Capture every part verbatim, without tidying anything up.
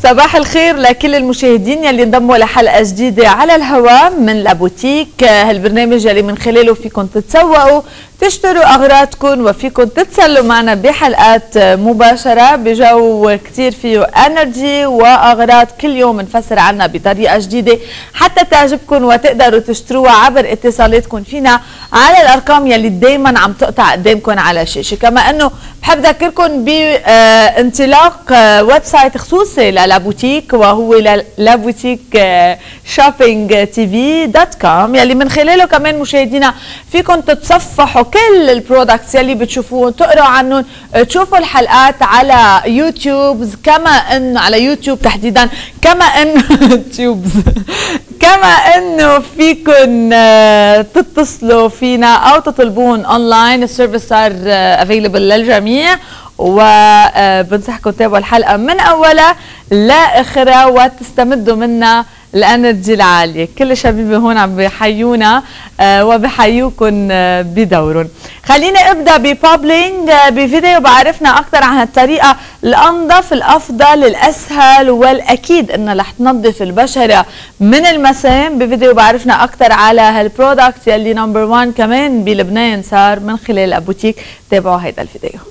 صباح الخير لكل المشاهدين يلي انضموا لحلقة جديدة على الهواء من لابوتيك، هالبرنامج يلي من خلاله فيكم تتسوقوا تشتروا أغراضكم وفيكم تتسلوا معنا بحلقات مباشرة بجو كتير فيه انرجي وأغراض كل يوم نفسر عنها بطريقة جديدة حتى تعجبكم وتقدروا تشتروها عبر اتصالاتكم فينا على الأرقام يلي دايما عم تقطع قدامكم على الشاشة. كما أنه بحب أذكركم بانطلاق ويب سايت خصوصي للابوتيك وهو لابوتيك شوبينج تي في دوت كوم يلي من خلاله كمان مشاهدينا فيكم تتصفحوا كل البرودكتس يلي بتشوفوهم، تقروا عنهم، تشوفوا الحلقات على يوتيوب كما انه على يوتيوب تحديدا كما انه تيوبز كما انه فيكم تتصلوا فينا او تطلبون اونلاين. السيرفيس صار افيلبل للجميع وبنصحكم تتابعوا الحلقه من اولها لاخرها وتستمدوا منها الانرجي العاليه. كل الشبيبه هون عم بيحيونا وبحيوكم بدورهم. خليني ابدا ببابلينج بفيديو بعرفنا اكثر عن الطريقه الانظف الافضل الاسهل والاكيد انها رح تنظف البشره من المسام. بفيديو بعرفنا اكثر على هالبرودكت يلي نمبر واحد كمان بلبنان صار من خلال ابوتيك. تابعوا هيدا الفيديو.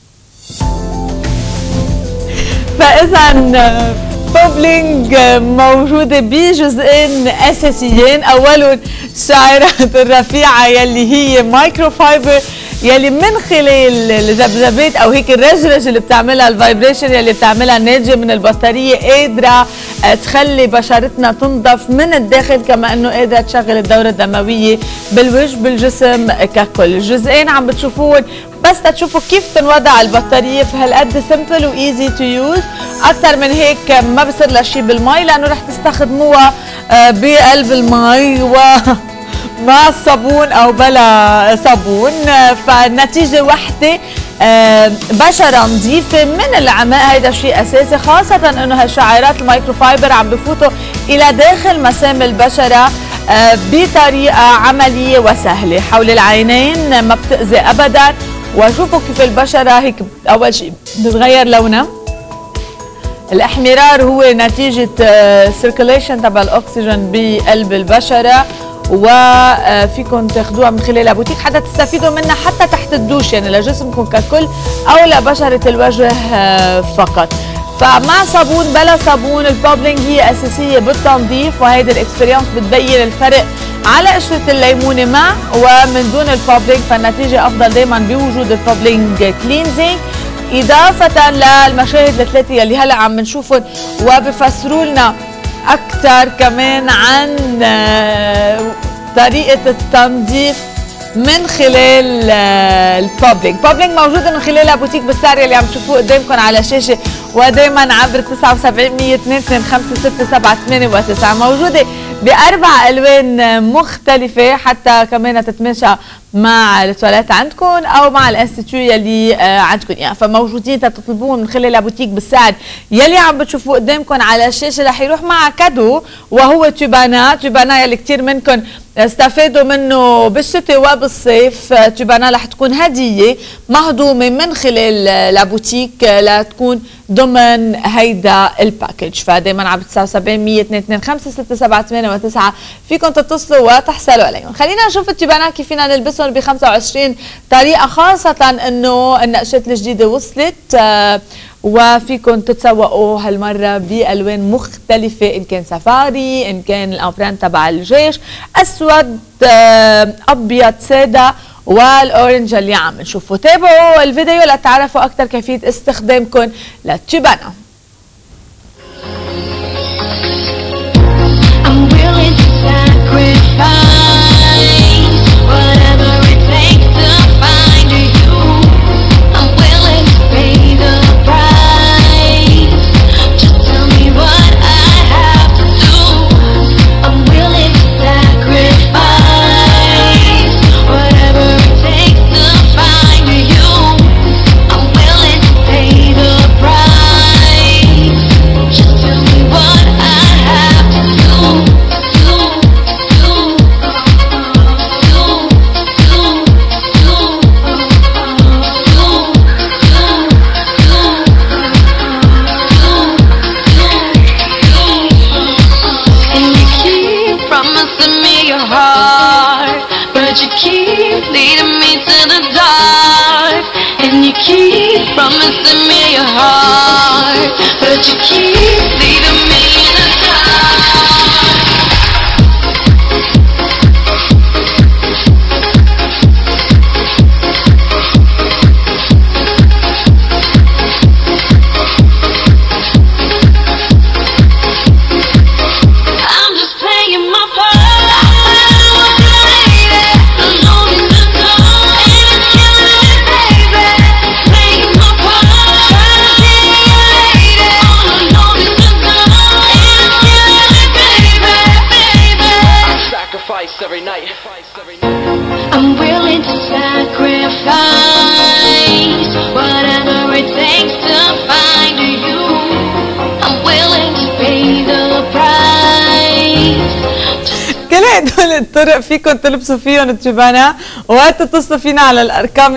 فاذا بابلينج موجوده بجزئين اساسيين، اولهم الشعيرات الرفيعه يلي هي مايكرو فايبر يلي من خلال الذبذبات او هيك الرجرج اللي بتعملها الفايبريشن يلي بتعملها ناتجه من البطاريه قادره تخلي بشرتنا تنظف من الداخل، كما انه قادره تشغل الدوره الدمويه بالوجه بالجسم ككل. الجزئين عم بتشوفوهم بس تشوفوا كيف تنوضع البطاريه فهالقد سمبل وايزي تو يوز. اكثر من هيك ما بصير لها شيء بالمي لانه رح تستخدموها بقلب المي و مع الصابون او بلا صابون، فالنتيجه وحده بشره نظيفه من العماء. هيدا شيء اساسي، خاصه انه هالشعيرات المايكرو فايبر عم بفوتوا الى داخل مسام البشره بطريقه عمليه وسهله حول العينين، ما بتاذي ابدا. وشوفوا كيف البشره هيك اول شيء بتتغير لونها. الاحمرار هو نتيجه سيركيليشن تبع الاكسجين بقلب البشره، وفيكم تاخذوها من خلال ابوتيك حتى تستفيدوا منها حتى تحت الدوش يعني لجسمكم ككل او لبشره الوجه فقط. فمع صابون بلا صابون البابلينج هي اساسيه بالتنظيف، وهيدي الاكسبيرينس بتبين الفرق على قشره الليمونه مع ومن دون البابلينج، فالنتيجه افضل دائما بوجود البابلينج كلينزينج. اضافه للمشاهد الثلاثه يلي هلا عم نشوفهم وبفسروا لنا اكثر كمان عن طريقه التنظيف من خلال البابلينج. بابلينج موجوده من خلال ابوتيك بالسعر يلي عم تشوفوه قدامكم على الشاشه، ودائما عبر تسعة وسبعين مية اثنين اثنين خمسة ستة سبعة ثمانية وتسعة. موجوده باربع الوان مختلفه حتى كمان تتماشى مع التواليت عندكم او مع الانستيتيو يلي عندكم اياه. فموجودين تطلبوهم من خلال ابوتيك بالسعر يلي عم بتشوفوه قدامكم على الشاشه. رح يروح مع كادو وهو تيبانا، تيبانا يلي كثير منكم استفادوا منه بالشتاء وبالصيف. تيبانا رح تكون هديه مهضومه من خلال لابوتيك لتكون ضمن هيدا الباكج. فدائما على تسعة وسبعين مية اثنين اثنين خمسة ستة سبعة ثمانية وتسعة فيكم تتصلوا وتحصلوا عليهم. خلينا نشوف التيبانا كيف فينا نلبسهم ب خمسة وعشرين طريقه، خاصه انه النقشات الجديده وصلت آه وفيكم تتسوقوا هالمره بالوان مختلفه، ان كان سفاري، ان كان الامبران تبع الجيش، اسود آه ابيض ساده، والاورنج اللي عم نشوفه. تابعوا الفيديو لتعرفوا اكثر كيفيه استخدامكم للتيبانا. Pay the price. promising me your heart, but you keep leaving me in the dark. I'm just playing my part. Every night. I'm willing to sacrifice whatever it takes to find you. I'm willing to pay the price. كل هدول الطرق فيكم تلبسوا فيهم الجبنة وقت تتصلوا فينا على الأرقام.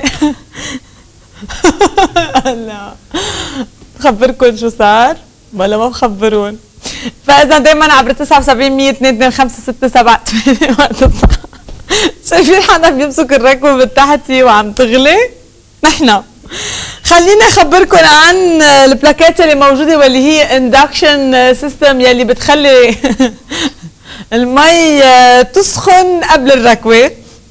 لا بخبركم شو صار ولا ما بخبرون؟ فاذا دائما عبر تسعة وسبعين مية اثنين اثنين خمسة ستة سبعة ثمانية وقت الصح. شايفين حدا بيمسك الركوه من تحتي وعم تغلي؟ نحن خليني اخبركم عن البلاكات اللي موجوده واللي هي اندكشن سيستم يلي بتخلي المي تسخن قبل الركوه.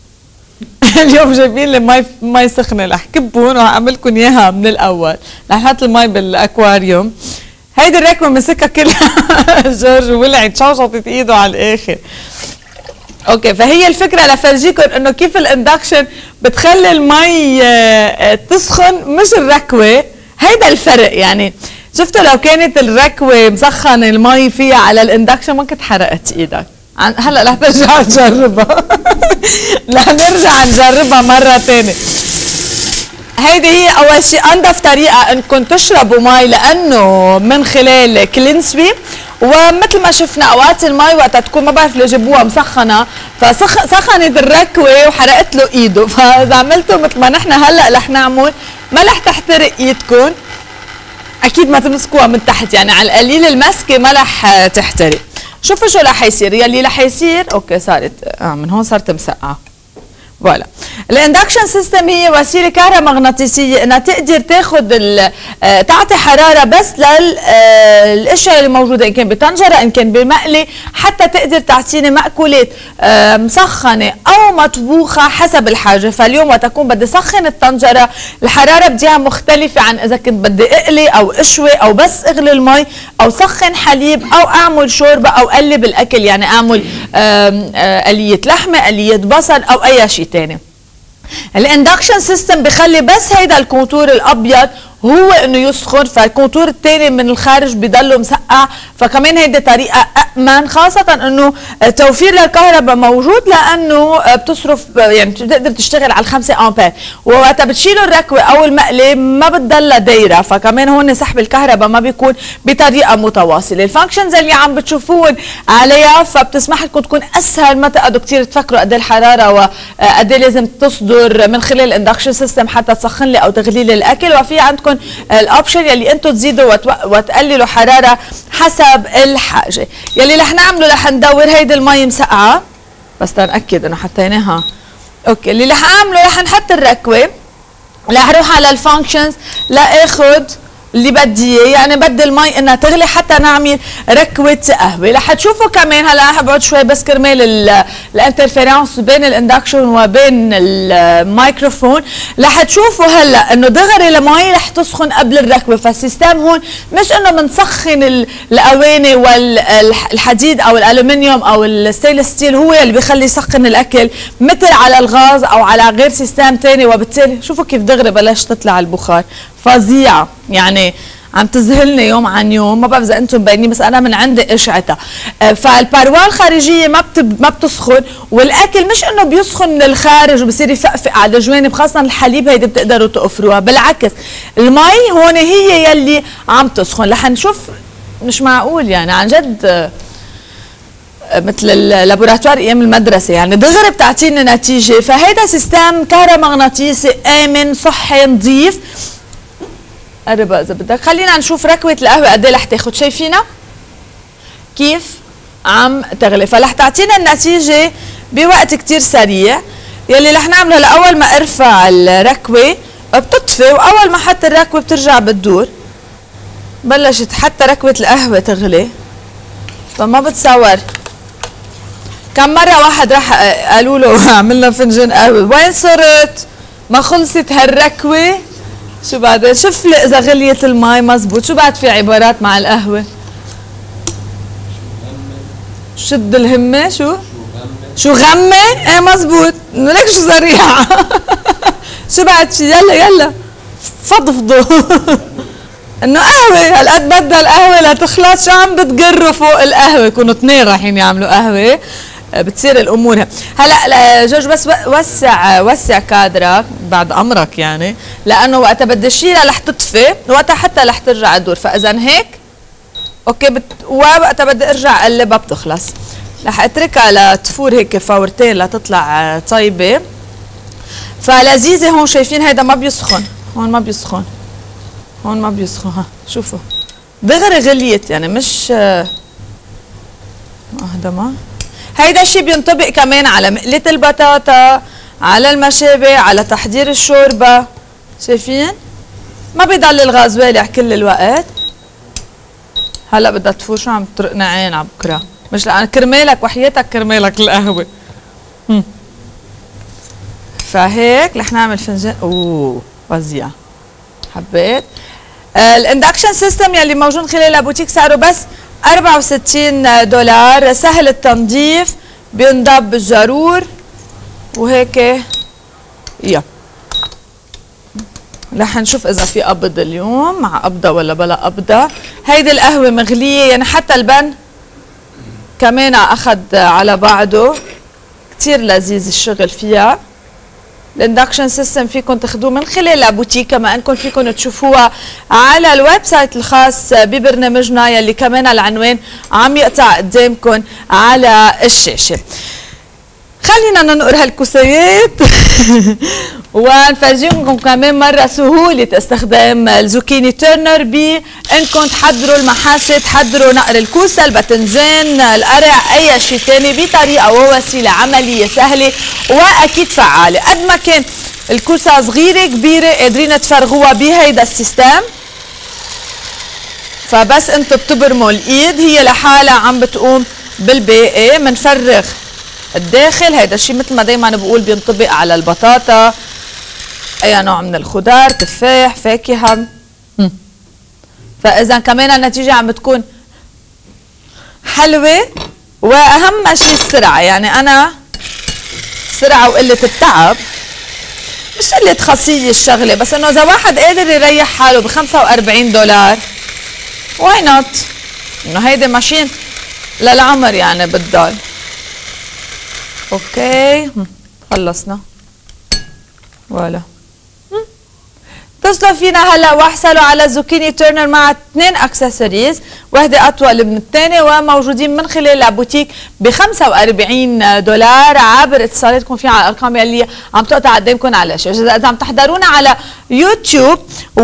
اليوم جايبين لي مي مي سخنه رح كبون وهعمل لكم اياها من الاول. رح نحط المي بالاكواريوم. هيدي الركوه مسكها كلها جورج ولعت شوشطت ايده على الاخر. اوكي فهي الفكره لفرجيكم انه كيف الاندكشن بتخلي المي تسخن مش الركوه. هيدا الفرق يعني. شفتوا لو كانت الركوه مسخنه المي فيها على الاندكشن ما كنت حرقت ايدك. هلا رح ترجع نجربها. رح نرجع نجربها مره ثانيه. هيدي هي اول شيء انظف طريقه انكم تشربوا مي لانه من خلال كلين سويب. ومثل ما شفنا اوقات المي وقتها تكون ما بعرف ليه جابوها مسخنه فسخنت الركوه وحرقت له ايده. فاذا عملتوا مثل ما نحن هلا رح نعمل ما رح تحترق ايدكم. اكيد ما تمسكوها من تحت يعني على القليل المسكه ما رح تحترق. شوفوا شو رح يصير. يلي رح يصير اوكي صارت اه من هون صارت مسقعه. فوالا الاندكشن سيستم هي وسيله كهرومغناطيسيه انها تقدر تاخذ تعطي حراره بس للاشياء اللي موجوده ان كان بطنجره ان كان بمقلي حتى تقدر تعطيني ماكولات مسخنه او مطبوخه حسب الحاجه. فاليوم وقت اكون بدي سخن الطنجره الحراره بديها مختلفه عن اذا كنت بدي اقلي او اشوي او بس اغلي المي او سخن حليب او اعمل شوربه او اقلب الاكل يعني اعمل قليه لحمه قليه بصل او اي شيء ثاني. الاندكشن سيستم بخلي بس هيدا الكونتور الابيض هو انه يسخن فالكونتور الثاني من الخارج بضله مسقع. فكمان هيدي طريقه امن خاصه انه توفير للكهرباء موجود لانه بتصرف يعني بتقدر تشتغل على الخمسة امبير ووقتها بتشيلوا الركوه او المقلي ما بتضلها دايره. فكمان هون سحب الكهرباء ما بيكون بطريقه متواصله. الفانكشنز اللي عم بتشوفون عليها فبتسمح لكم تكون اسهل ما تقعدوا كثير تفكروا قد ايه الحراره وقد ايه لازم تصدر من خلال الاندكشن سيستم حتى تسخن لي او تغلي لي الاكل. وفي عندكم الاوبشن يلي انتم تزيدوا وتقللوا حراره حسب الحاجه. يلي رح نعمله رح ندور هيدي المي مسقعه بس تنأكد انه حطيناها. اوكي اللي رح اعمله رح نحط الركوه رح اروح على الفانكشنز لاخذ اللي بدي اياه يعني بدي المي انها تغلي حتى نعمل ركوه قهوه. رح تشوفوا كمان هلا رح بقعد شوي بس كرمال الانترفيرنس بين الاندكشن وبين الميكروفون. رح تشوفوا هلا انه دغري المي رح تسخن قبل الركوه. فالسيستم هون مش انه بنسخن الاواني والحديد او الالومنيوم او الستينلس ستيل هو اللي بيخلي يسخن الاكل مثل على الغاز او على غير سيستم ثاني. وبالتالي شوفوا كيف دغري بلش تطلع البخار فظيعه يعني عم تذهلني يوم عن يوم. ما بعرف اذا انتم مبينين بس انا من عندي اشعتها. فالباروال الخارجيه ما ما بتسخن والاكل مش انه بيسخن من الخارج وبصير يفقفق على الجوانب خاصه الحليب هيدي بتقدروا تقفروها. بالعكس المي هون هي يلي عم تسخن. رح نشوف مش معقول يعني عن جد مثل اللابوراتوار ايام المدرسه يعني دغري بتعطيني نتيجه. فهيدا سيستم كهرومغناطيسي امن صحي نظيف. قرب اذا بدك. خلينا نشوف ركوه القهوه قد ايه رح تاخذ. شايفينها كيف عم تغلي. فرح تعطينا النتيجه بوقت كثير سريع. يلي رح نعمله لاول ما ارفع الركوه بتطفي، واول ما حط الركوه بترجع بتدور. بلشت حتى ركوه القهوه تغلي، فما بتصور. كم مره واحد راح قالوا له عملنا فنجان قهوه، وين صرت؟ ما خلصت هالركوه. شو بعدين؟ شفلي اذا غليت المي مزبوط. شو بعد في عبارات مع القهوه؟ شد الهمه. شو؟ شو غمه؟ ايه مزبوط. ليك شو سريعه. شو بعد شي؟ يلا يلا فضفضوا. انه قهوه هالقد بدها القهوه لتخلص. شو عم بتقروا فوق القهوه؟ يكونوا اثنين رايحين يعملوا قهوه، بتصير الامور. هلا جورج بس وسع وسع كادرك بعد امرك يعني، لانه وقتها بدي اشيلها رح تطفي، وقتها حتى رح ترجع تدور. فاذا هيك اوكي بت... ووقتها بدي ارجع اقلبها بتخلص. رح اتركها لتفور هيك فورتين لتطلع طيبه. فلذيذه. هون شايفين هيدا ما بيسخن، هون ما بيسخن، هون ما بيسخن. ها شوفوا دغري غليت يعني، مش هذا ما. هيدا الشيء بينطبق كمان على مقلة البطاطا، على المشابه، على تحضير الشوربه. شايفين؟ ما بيضل الغاز والع كل الوقت. هلا بدها تفور. شو عم تطرقنا عين على بكره؟ مش لأن كرمالك وحياتك كرمالك القهوه. هم. فهيك رح نعمل فنجان. اوه فظيع. حبيت. آه الاندكشن سيستم يلي موجود خلال البوتيك سعره بس أربعة وستين دولار، سهل التنظيف، بينضب بالجارور وهيك. يا رح نشوف اذا في قبض اليوم، مع قبضه ولا بلا قبضه. هيدي القهوه مغليه يعني، حتى البن كمان اخذ على بعضه. كتير لذيذ الشغل فيها. الاندكشن سيستم فيكم تاخذوه من خلال البوتيك، كما انكم فيكم تشوفوها على الويب سايت الخاص ببرنامجنا يلي كمان العنوان عم يقطع قدامكم على الشاشه. خلينا ننقر هالكوسيات ونفرجيكم كمان مره سهوله استخدام الزوكيني تيرنر بانكم تحضروا المحاشي، تحضروا نقر الكوسه، الباذنجان، القرع، اي شيء ثاني بطريقه ووسيله عمليه سهله واكيد فعاله. قد ما كان الكوسه صغيره كبيره قادرين تفرغوها بهيدا السيستم. فبس انتم بتبرموا الايد هي لحالها عم بتقوم بالباقي. منفرغ الداخل. هيدا الشيء مثل ما دايما بقول بينطبق على البطاطا، اي نوع من الخضار، تفاح، فاكهه. فاذا كمان النتيجه عم بتكون حلوه. واهم شيء السرعه، يعني انا سرعه وقله التعب، مش قله خاصيه الشغله، بس انه اذا واحد قادر يريح حاله ب خمسة وأربعين دولار واي نوت. انه هيدي ماشين للعمر يعني بتضل. اوكي خلصنا. فوالا. اتصلوا فينا هلا واحصلوا على زوكيني تيرنر مع اثنين اكسسوارز، وحده اطول من الثانيه، وموجودين من خلال البوتيك ب خمسة وأربعين دولار عبر اتصالاتكم فيها على الارقام اللي عم تقطع قدامكم على الشاشه. اذا عم تحضرونا على يوتيوب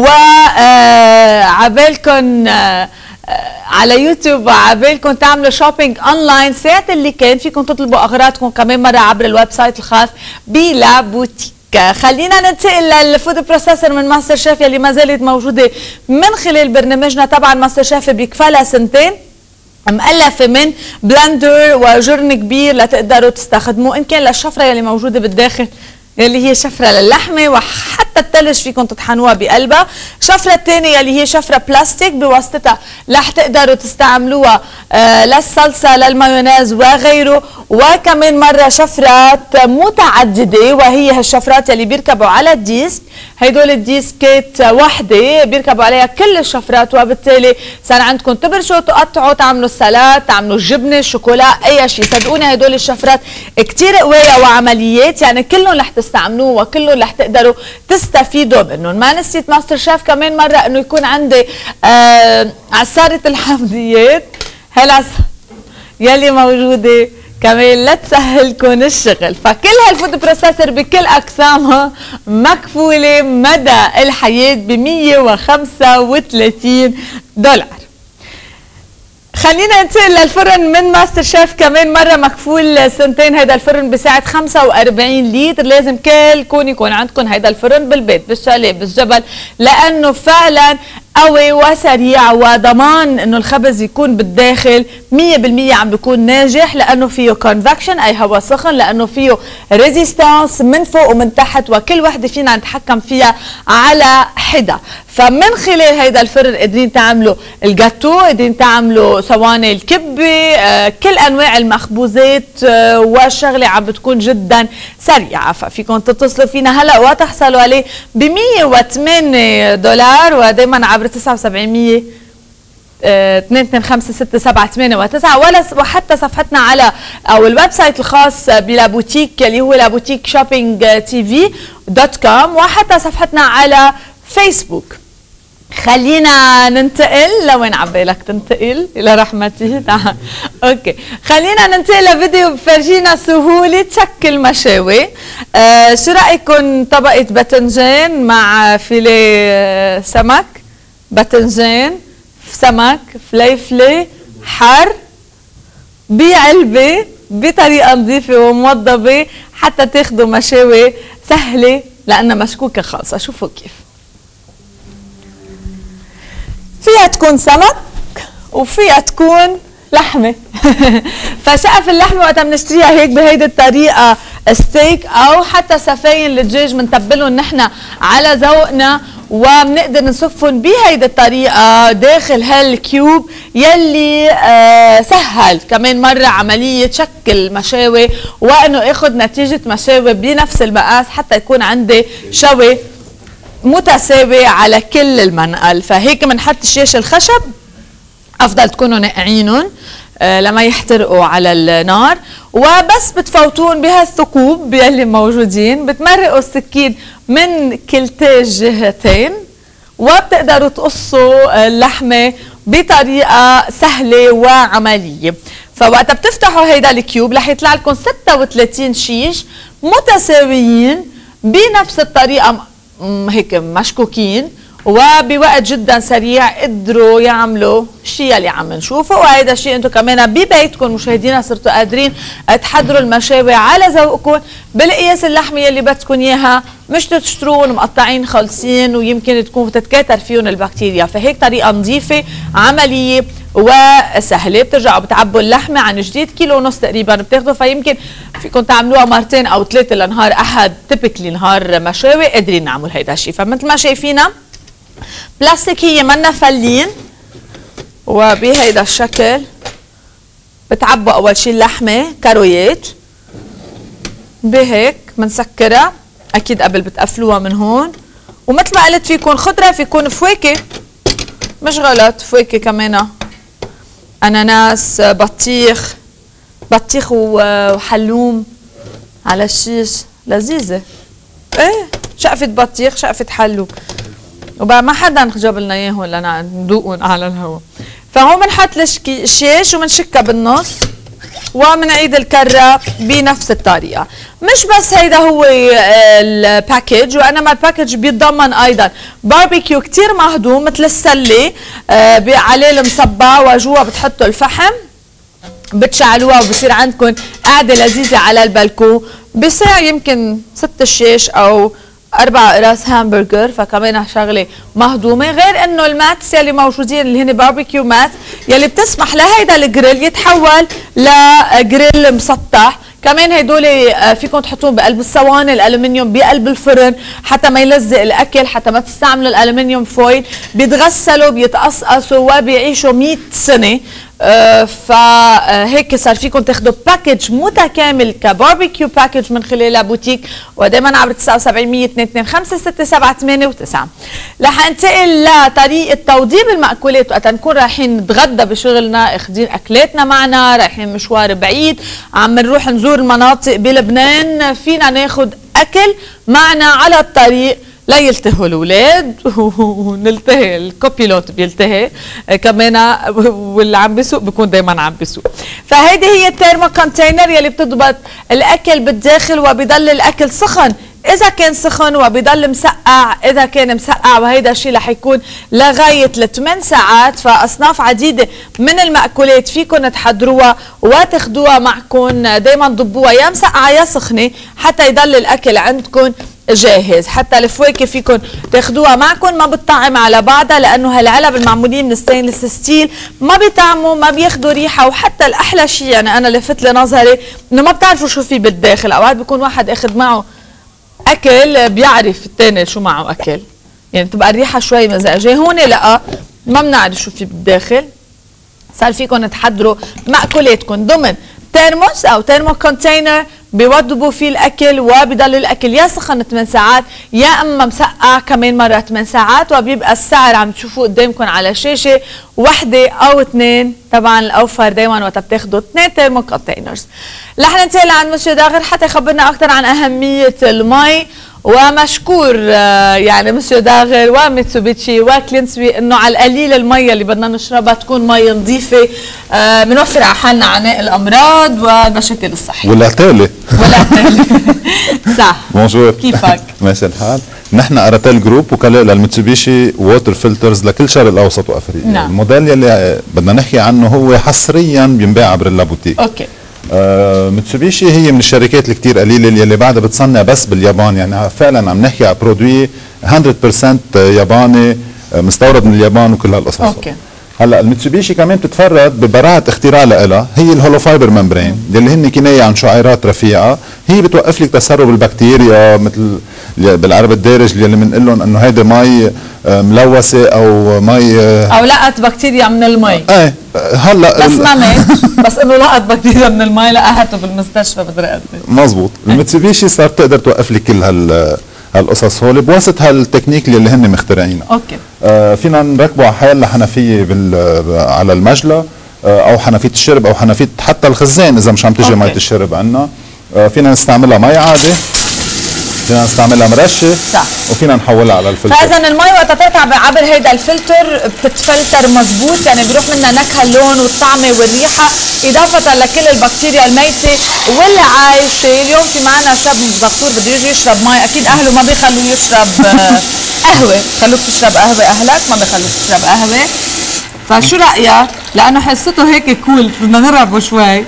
وعبالكم على يوتيوب وعبالكم تعملوا شوبينج اونلاين ساعة اللي كان فيكم تطلبوا اغراضكم كمان مره عبر الويب سايت الخاص بلا بوتيك. خلينا ننتقل للفود بروسيسور من ماستر شيف يلي ما زالت موجوده من خلال برنامجنا. طبعا ماستر شيف بيكفى لها سنتين، مؤلفه من بلندر وجرن كبير لتقدروا تستخدموه، ان كان للشفره يلي موجوده بالداخل يلي هي شفره للحمه، وحتى الثلج فيكم تطحنوها بقلبها. شفره الثانيه يلي هي شفره بلاستيك بواسطتها رح تقدروا تستعملوها آه للصلصه، للمايونيز وغيره. وكمان مره شفرات متعدده، وهي هالشفرات يلي بيركبوا على الديسك. هدول الديسكات وحده بيركبوا عليها كل الشفرات، وبالتالي صار عندكم تبرشوا، تقطعوا، تعملوا السلاد، تعملوا الجبنه، الشوكولا، اي شيء. صدقوني هدول الشفرات كثير قويه وعمليات، يعني كلهم رح تستعملوه وكلهم رح تقدروا تستفيدوا منهم. ما نسيت ماستر شيف كمان مره انه يكون عندي آه عصاره الحمضيات هالعص يلي موجوده كمان لتسهلكم الشغل. فكل هالفود بروسيسور بكل اقسامها مكفوله مدى الحياه ب مية وخمسة وثلاثين دولار. خلينا ننتقل للفرن من ماستر شيف، كمان مره مكفول سنتين. هيدا الفرن بسعه خمسة وأربعين لتر، لازم كلكم يكون عندكم هيدا الفرن بالبيت بالشاليه بالجبل، لانه فعلا قوي وسريع وضمان انه الخبز يكون بالداخل مية بالمية عم بيكون ناجح، لانه فيه كونفكشن اي هواء سخن، لانه فيه ريزيستانس من فوق ومن تحت، وكل وحده فينا نتحكم فيها على حده. فمن خلال هيدا الفرن قادرين تعملوا الجاتو، قادرين تعملوا صواني الكبه، آه كل انواع المخبوزات، آه والشغله عم بتكون جدا سريعه. ففيكم تتصلوا فينا هلا وتحصلوا عليه ب مية وثمانية دولار، ودائما عبر تسعة وسبعمية اثنين اثنين خمسة ستة سبعة ثمانية وتسعة، ولا وحتى صفحتنا على او الويب سايت الخاص بلابوتيك اللي هو لابوتيك شوبينج تي في دوت كوم، وحتى صفحتنا على فيسبوك. خلينا ننتقل لوين عبالك تنتقل؟ الى رحمتي. تعال اوكي، خلينا ننتقل لفيديو بفرجينا سهوله شكل مشاوي. آه شو رايكم طبقه باذنجان مع فيليه سمك، باذنجان سمك فليفله حر بعلبه بطريقه نظيفه وموضبه، حتى تاخذوا مشاوي سهله لانها مشكوكه خالصه. شوفوا كيف فيها تكون سمك وفيها تكون لحمه. فشقف اللحمه وقتها بنشتريها هيك بهيدي الطريقه ستيك، او حتى سفاين الدجاج بنتبلهم نحن على ذوقنا، وبنقدر نصفهم بهيدي الطريقه داخل هالكيوب يلي آه سهل كمان مره عمليه شكل مشاوي، وانه اخذ نتيجه مشاوي بنفس المقاس حتى يكون عندي شوي متساوي على كل المنقل. فهيك بنحط الشاشه الخشب، افضل تكونوا ناقعينهم آه لما يحترقوا على النار، وبس بتفوتون بهالثقوب يلي موجودين، بتمرقوا السكين من كلتا الجهتين، وبتقدروا تقصوا اللحمه بطريقه سهله وعمليه. فوقتها بتفتحوا هيدا الكيوب رح يطلع لكم ستة وثلاثين شيش متساويين بنفس الطريقه هيك مشكوكين، وبوقت جدا سريع قدروا يعملوا الشيء اللي عم نشوفه. وهيدا الشيء انتم كمان ببيتكم مشاهدينا صرتوا قادرين تحضروا المشاوي على ذوقكم بالقياس اللحمه اللي بدكم اياها، مش تشتروهم مقطعين خالصين ويمكن تكون تتكاثر فيهم البكتيريا. فهيك طريقه نظيفه عمليه وسهله. بترجعوا بتعبوا اللحمه عن جديد كيلو ونص تقريبا بتاخذوا، فيمكن فيكم تعملوها مرتين او ثلاثه لنهار احد، تبكلي نهار مشاوي قادرين نعمل هيدا الشيء. فمثل ما شايفينا بلاستيك هي منا فلين، وبهيدا الشكل بتعبوا اول شيء اللحمه كرويات بهيك بنسكرها اكيد قبل بتقفلوها من هون. ومثل ما قلت فيكم خضره، فيكم فواكه مش غلط، فواكه كمان اناناس، بطيخ بطيخ وحلوم على الشيش لذيذه. ايه شقفه بطيخ شقفه حلوم، وبقى ما حدا جاب لنا اياهم لنا ندوقهم على الهواء. فهون بنحط الشيش وبنشكها بالنص وبنعيد الكره بنفس الطريقه. مش بس هيدا هو الباكج، وانما الباكج بيتضمن ايضا باربيكيو كتير مهضوم مثل السله آه عليه المصبع، وجوا بتحطوا الفحم بتشعلوها وبصير عندكم قعده لذيذه على البلكون بسعر يمكن ست الشيش او أربع قراص همبرجر. فكمان شغله مهضومه، غير انه الماتس يلي موجودين اللي هن باربيكيو مات يلي بتسمح لهيدا الجريل يتحول لجريل مسطح. كمان هدول فيكم تحطوهم بقلب الصواني الالومنيوم بقلب الفرن حتى ما يلزق الاكل، حتى ما تستعملوا الالومنيوم فويل، بيتغسلوا بيتقصقصوا وبيعيشوا مية سنه. آه فهيك صار فيكم تاخذوا باكج متكامل كباربيكيو باكج من خلال بوتيك، ودائما عبر تسعة وسبعمية اثنين اثنين خمسة ستة سبعة ثمانية وتسعة. رح انتقل لطريقه توضيب المأكولات وقت نكون رايحين نتغدى بشغلنا، اخذين اكلاتنا معنا، رايحين مشوار بعيد، عم نروح نزور المناطق بلبنان، فينا ناخذ اكل معنا على الطريق لا يلتهوا الاولاد ونلتهي الكوبيلوت بيلتهي كمان، واللي عم بيسوق بيكون دائما عم بيسوق. فهيدي هي الثيرمو كونتينر يلي بتضبط الاكل بالداخل وبضل الاكل سخن اذا كان سخن وبيضل مسقع، اذا كان مسقع وهيدا الشيء رح يكون لغايه ثمان ساعات. فاصناف عديده من المأكولات فيكم تحضروها وتاخدوها معكم، دائما ضبوها يا مسقعه يا سخنه حتى يضل الاكل عندكم جاهز. حتى الفواكه فيكم تاخدوها معكم، ما بتطعم على بعضها لانه هالعلب المعمولين من ستينلس ستيل ما بيطعموا، ما بياخدوا ريحه. وحتى الاحلى شيء يعني انا لفت لي نظري انه ما بتعرفوا شو في بالداخل. اوقات بيكون واحد اخذ معه اكل بيعرف الثاني شو معه اكل، يعني تبقى الريحه شوي مزعجه. هون لا، ما بنعرف شو في بالداخل. صار فيكم تحضروا مأكولاتكم ضمن ترموس او ترمو كونتينر بيوضبوا فيه الاكل، وبضل الاكل يا سخن ثمان ساعات يا اما مسقع كمان مره ثمان ساعات. وبيبقى السعر عم تشوفوه قدامكم على الشاشه، وحده او اثنين. طبعا الاوفر دائما وقت بتاخذوا اثنين ترمو كونتينرز. رح ننتقل عند مسيو داغر حتى يخبرنا اكثر عن اهميه المي. ومشكور يعني مسيو داغر وميتسوبيشي وكلينسوي انه على القليل المي اللي بدنا نشربها تكون مي نظيفه، بنوفر على حالنا عناء الامراض والمشاكل الصحيه. ولا تالي ولا تالي صح. بونجور، كيفك؟ ماشي الحال. نحن اراتيل جروب وكلاء للميتسوبيشي ووتر فلترز لكل الشرق الاوسط وافريقيا. نعم. الموديل يلي بدنا نحكي عنه هو حصريا بينباع عبر اللابوتيك. اوكي. آه ميتسوبيشي هي من الشركات الكتير قليله اللي بعدها بتصنع بس باليابان، يعني فعلا عم نحكي على برودوي مية بالمية ياباني مستورد من اليابان وكل هالقصص. اوكي. هلا الميتسوبيشي كمان بتتفرد ببراعه اختراع لها، هي الهولو فايبر ممبرين اللي هن كنايه عن شعيرات رفيعه. هي بتوقف لك تسرب البكتيريا، مثل بالعربي الدارج اللي بنقول لهم انه هيدي مي ملوثه او مي او لقت بكتيريا من المي. ايه هلا بس ما مات، بس انه لقت بكتيريا من المي لقاته بالمستشفى برقبتي. مزبوط. الميتسوبيشي صار تقدر توقف لك كل هال هالقصص هول بواسطه هالتكنيك اللي هن مخترعينها. اوكي. آه فينا نركبه على حيلا حنفيه على المجلى، آه او حنفيه الشرب او حنفيه حتى الخزان اذا مش عم تجي ميه الشرب عندنا. آه فينا نستعملها مي عادي، فينا نستعملها مرشه، صح، وفينا نحولها على الفلتر. فاذا المي وقت تقطع عبر هيدا الفلتر بتتفلتر مزبوط، يعني بيروح منها نكهه اللون والطعمه والريحه، اضافه لكل البكتيريا الميته واللي عايشه. اليوم في معنا شاب دكتور بده يجي يشرب مي، اكيد اهله ما بيخلوه يشرب قهوه، خلوك تشرب قهوه، اهلك ما بيخلوك تشرب قهوه. فشو رايك؟ لانه حسيته هيك كول، بدنا نرعبه شوي.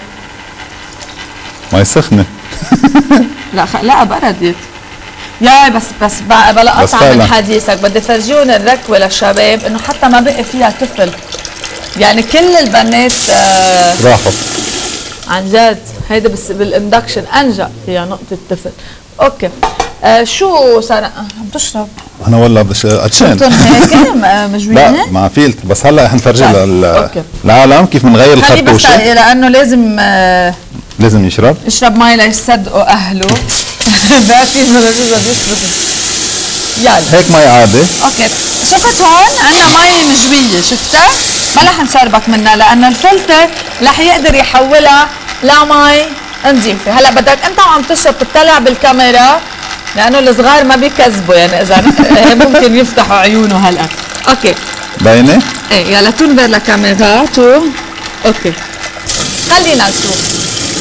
مي سخنه. لا خ... لا بردت. يا بس بس بلا قطع من حديثك، بدي فرجيهم الركوه للشباب انه حتى ما بقي فيها طفل، يعني كل البنات آه راحوا عن جد. هيدا بس بالاندكشن انجا هي نقطه طفل. اوكي. آه شو صار عم تشرب؟ انا والله بدي اتشان شفتهم هيك مجويين؟ لا مع فيلتر، بس هلا حنفرجي للعالم كيف بنغير الخرطوشه. خلي بس لانه لازم آه لازم يشرب يشرب مي ليصدقوا اهله. باكي يلا هيك مي عادي. اوكي. شفت هون عندنا مي مجويه، شفتها؟ ما رح نشربك منها لانه الفلتر رح يقدر يحولها لمي نظيفه. هلا بدك انت وعم تشرب تطلع بالكاميرا لانه الصغار ما بيكذبوا، يعني اذا ممكن يفتحوا عيونه هلا. اوكي باينه؟ ايه يلا تنبر لكاميرا تو. اوكي خلينا نشوف.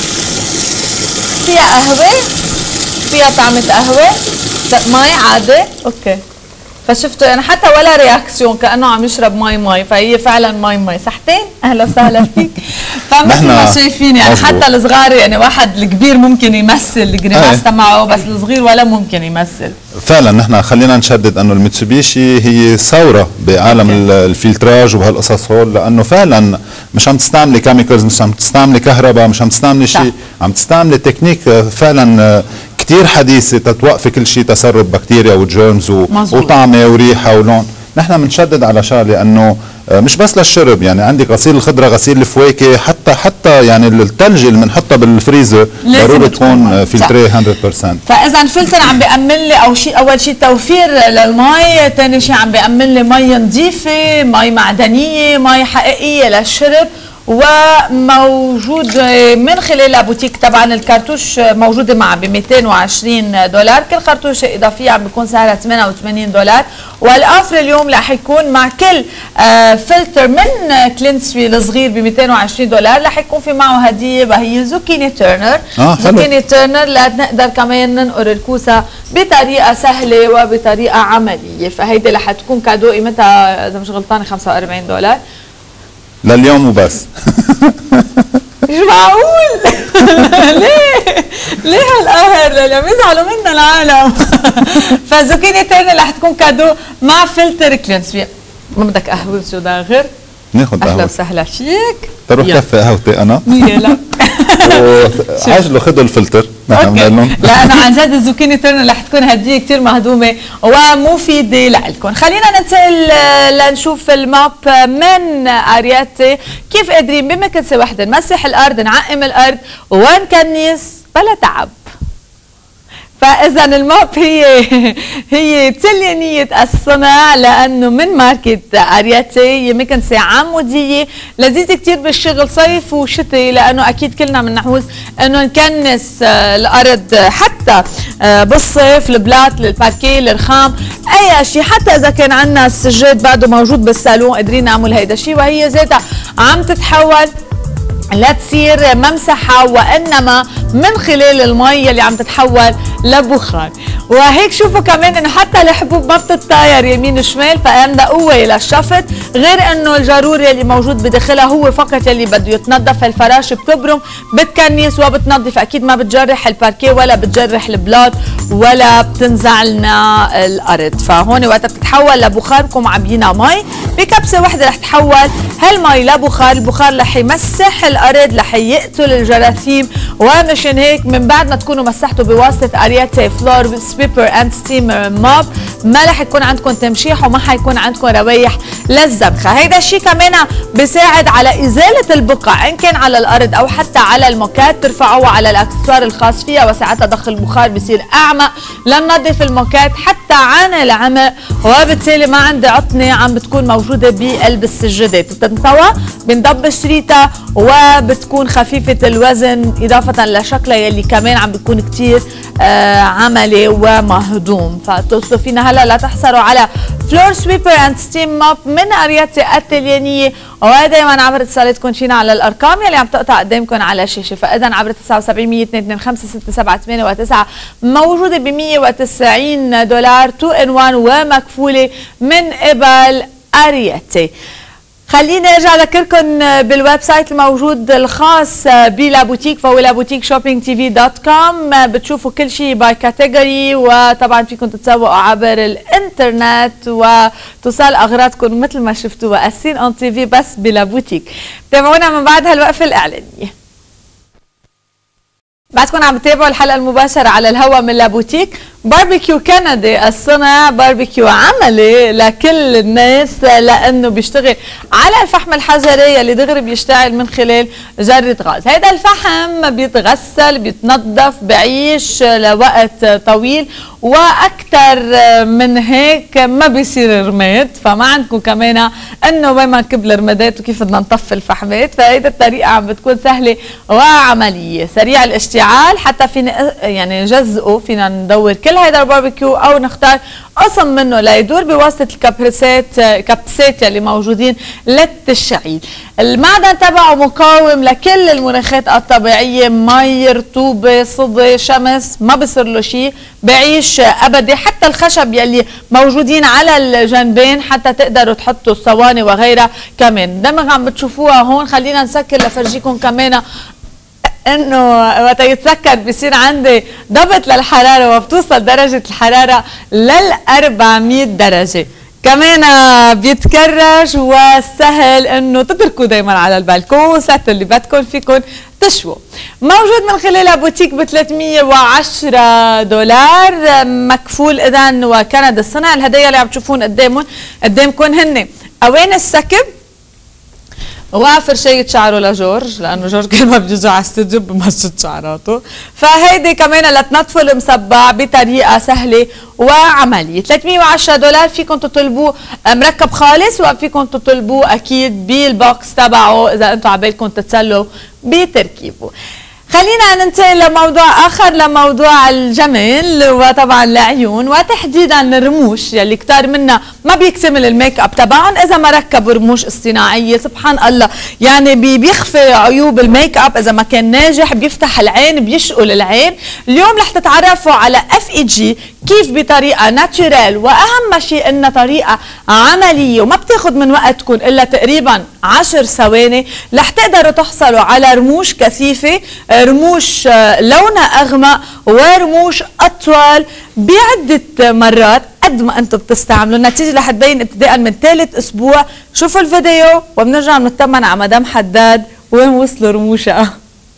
فيها قهوه، فيها طعمة قهوة، مي عادي. اوكي. فشفتوا يعني حتى ولا رياكسيون كأنه عم يشرب مي مي، فهي فعلا مي مي. صحتين؟ اهلا وسهلا فيك. فمثل ما شايفين يعني أزبط. حتى الصغار، يعني واحد الكبير ممكن يمثل الجريماستا معه، بس الصغير ولا ممكن يمثل. فعلا نحن خلينا نشدد انه الميتسوبيشي هي ثوره بعالم أوكي. الفلتراج وبهالقصص هول، لانه فعلا مش عم تستعملي كيميكالز، مش عم تستعملي كهرباء، مش عم تستعملي شيء، عم تستعملي تكنيك فعلا كتير حديثة تتوقفي كل شيء تسرب بكتيريا وجيرمز وطعمه وريحه ولون. نحن بنشدد على شغله انه مش بس للشرب، يعني عندك غسيل الخضره، غسيل الفواكه، حتى حتى يعني الثلج اللي بنحطها بالفريزر ضروري تكون فلتري مية بالمية. فاذا الفلتر عم بيأمن لي او شيء، اول شيء توفير للمي، ثاني شيء عم بيأمن لي مي نظيفه، مي معدنيه، مي حقيقيه للشرب، وموجود من خلال البوتيك تبعا. الكارتوش موجوده معه ب مئتين وعشرين دولار، كل خرطوشه اضافيه عم بيكون سعرها ثمانية وثمانين دولار. والاوفر اليوم رح يكون مع كل آه فلتر من كلينسوي الصغير ب مئتين وعشرين دولار رح يكون في معه هديه وهي زوكيني تيرنر. آه زوكيني تيرنر لنقدر كمان ننقر الكوسه بطريقه سهله وبطريقه عمليه، فهيدي رح تكون كادو قيمتها اذا مش غلطانه خمسة وأربعين دولار لليوم وبس. مش معقول. ليه؟ ليه هالقهر لليوم؟ يزعلوا منا العالم. فزوكيني تيرنر رح تكون كادو مع فلتر كلينسوي. ما بدك قهوه شو داغر؟ ناخذ قهوه. اهلا وسهلا فيك. تروح كفي قهوتي انا. يلا. عجلوا خذوا الفلتر. نحن لا انا عن جد الزوكيني تيرنر رح تكون هديه كثير مهضومه ومفيده لكم. خلينا ننتقل لنشوف الماب من ارياتي كيف قادرين بمكنسه وحده نمسح الارض، نعقم الارض ونكنس بلا تعب. فاذا الماب هي هي تليانيه الصنع لانه من ماركه ارياتي، هي مكنسه عموديه لذيذه كثير بالشغل صيف وشتي، لانه اكيد كلنا بنعوز انه نكنس الارض حتى بالصيف، البلاط، الباركيه، الرخام، اي شيء، حتى اذا كان عندنا السجاد بعده موجود بالصالون قادرين نعمل هيدا الشيء. وهي ذاتها عم تتحول لا تصير ممسحة وإنما من خلال المي اللي عم تتحول لبخار. وهيك شوفوا كمان انه حتى الحبوب ما بتتطاير يمين وشمال، فعندها قوة للشفط، غير انه الجارور اللي موجود بداخلها هو فقط اللي بده يتنظف. الفراش بتبرم بتكنس وبتنظف، اكيد ما بتجرح الباركيه ولا بتجرح البلاط ولا بتنزع لنا الارض. فهون وقت بتتحول لبخار بكون معبينا مي بكبسه وحده رح تحول هالمي لبخار. البخار رح يمسح الارض، رح يقتل الجراثيم، ومشان هيك من بعد ما تكونوا مسحتوا بواسطه ارياتي فلور سويبر اند ستيمر ماب ما رح يكون عندكم تمشيح وما حيكون عندكم روايح للزبخه. هيدا الشيء كمان بيساعد على ازاله البقع ان كان على الارض او حتى على الموكات، ترفعوها على الاكسسوار الخاص فيها وساعتها ضخ البخار بصير اعمق لننظف الموكات حتى عن العمق، وبالتالي ما عندي عطنه عم بتكون موجوده بقلب السجادات. بتنطوى بنضب شريطها وبتكون خفيفه الوزن اضافه لشكلها يلي كمان عم بيكون كثير آه عملي ومهضوم. فاتصلوا فينا هلا لا تحصلوا على فلور سويبر اند ستيم ماب من ارياتي التليانيه، ودائما عبر اتصالاتكم فينا على الارقام يلي عم تقطع قدامكم على الشاشه. فاذا عبر تسعة وسبعين مية اثنين اثنين خمسة ستة سبعة ثمانية وتسعة موجوده ب مية وتسعين دولار تو ان وان ومكفوله من قبل ارياتي. خليني ارجع اذكركم بالويب سايت الموجود الخاص بلابوتيك، فهو لابوتيك شوبينج تي في دوت كوم. بتشوفوا كل شيء باي كاتيجوري، وطبعا فيكم تتسوقوا عبر الانترنت وتوصل اغراضكم مثل ما شفتوها السين اون تي في بس بلابوتيك. تابعونا من بعد هالوقفه الاعلانيه. بعدكم عم تتابعوا الحلقه المباشره على الهواء من لابوتيك. باربيكيو كندي الصنع، باربيكيو عملي لكل الناس لانه بيشتغل على الفحم الحجري اللي دغري بيشتغل من خلال جرة غاز. هيدا الفحم بيتغسل بيتنظف بعيش لوقت طويل، واكثر من هيك ما بيصير رماد، فما عندكم كمان انه وين ما نكب الرمادات وكيف بدنا نطفي الفحمات. فهيدي الطريقه عم بتكون سهله وعمليه، سريع الاشتعال، حتى فينا يعني نجزئه، فينا ندور كل هيدا الباربيكيو او نختار قسم منه ليدور بواسطه الكبسات كبسات اللي موجودين للتشعيل. المعدن تبعه مقاوم لكل المناخات الطبيعيه، مي، رطوبه، صدى، شمس، ما بصير له شيء، بعيش ابدي. حتى الخشب يلي موجودين على الجنبين حتى تقدروا تحطوا الصواني وغيرها كمان. دمغ عم بتشوفوها هون. خلينا نسكر لفرجيكم كمان انه وقت يتسكر بصير عندي ضبط للحراره وبتوصل درجه الحراره لل أربعمية درجه. كمان بيتكرج وسهل انه تتركوا دايما على البلكون، ساعة اللي بدكم فيكم تشووا. موجود من خلال بوتيك ب ثلاثمية وعشرة دولار، مكفول اذا وكندا الصنع. الهدايا اللي عم تشوفون قدامكم قدامكم هن اواني السكب، وفرشاية شعره لجورج، لانه جورج كل ما بيجي على الاستوديو بمشط شعراته. فهيدي كمان لتنظفوا المصبع بطريقه سهله وعمليه. ثلاثمية وعشرة دولار فيكم تطلبوه مركب خالص، وفيكم تطلبوه اكيد بالبوكس تبعه اذا انتم عبالكم تتسلوا بتركيبه. خلينا ننتقل لموضوع اخر، لموضوع الجمال وطبعا العيون، وتحديدا الرموش يلي كتار منا ما بيكتمل الميك اب تبعهم اذا ما ركبوا رموش اصطناعيه. سبحان الله، يعني بي بيخفي عيوب الميك اب اذا ما كان ناجح، بيفتح العين، بيشقل العين. اليوم رح تتعرفوا على اف اي جي كيف بطريقه ناتشورال، واهم شيء انها طريقه عمليه وما بتاخذ من وقتكم الا تقريبا عشر ثواني، رح تقدروا تحصلوا على رموش كثيفه، رموش لونها اغمق ورموش اطول بعده مرات قد ما انتم بتستعملوا. النتيجه رح تبين ابتداء من ثالث اسبوع. شوفوا الفيديو وبنرجع بنطمن على مدام حداد وين وصلوا رموشها.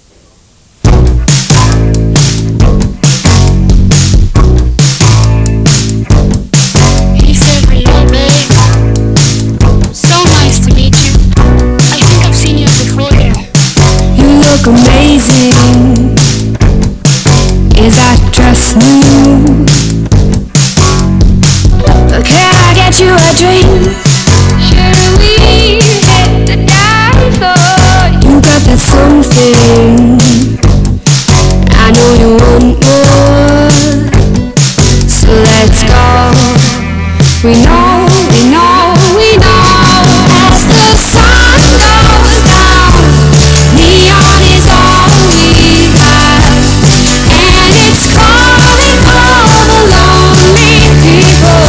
Look amazing. Is that dress new? Can I get you a drink? Should we hit the dance floor? You got that something. I know you want more. So let's go. We know, we know, we know. As the sun goes down, neon is all we have, and it's calling all the lonely people.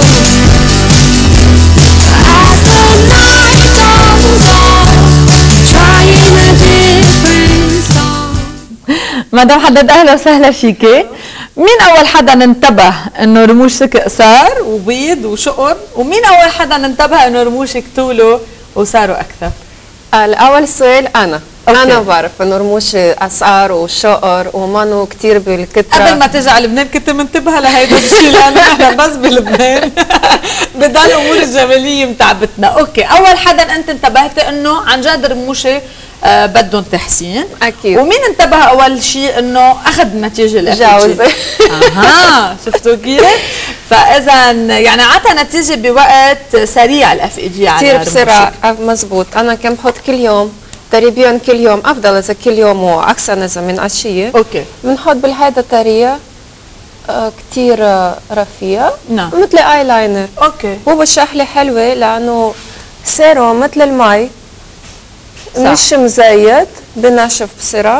As the night goes on, trying a different song. مدام حداد اهلا وسهلا فيكي. مين اول حدا انتبه انه رموشك قصار وبيض وشقر، ومين اول حدا انتبه انه رموشك طولوا وصاروا اكثر؟ الأول سؤال أنا أوكي. أنا بعرف إنه رموشي قصار وشقر ومانو كتير بالكترة. قبل ما تيجي على لبنان كنت منتبهه لهيدا الشيء، لانه نحن بس بلبنان بدنا الامور الجماليه متعبتنا. اوكي، اول حدا انت انتبهتي انه عن جد رموشي آه بدهم تحسين. أكيد. ومين انتبه اول شيء انه اخذ النتيجه الاف جوزي. اها، شفتوا كيف؟ فاذا يعني عطى نتيجه بوقت سريع الاف اي جي كتير بسرعة. مزبوط. أنا كم بحط كل يوم تقريبا، كل يوم أفضل إذا كل يوم وأحسن إذا من عشية. اوكي. بنحط بالهيدا طريقة آه كتير آه رفيع. نعم. مثل اي لاينر. اوكي. هو الشحلة حلوة لأنه سيروم مثل المي، صح. مش مزيت، بنشف بسرعة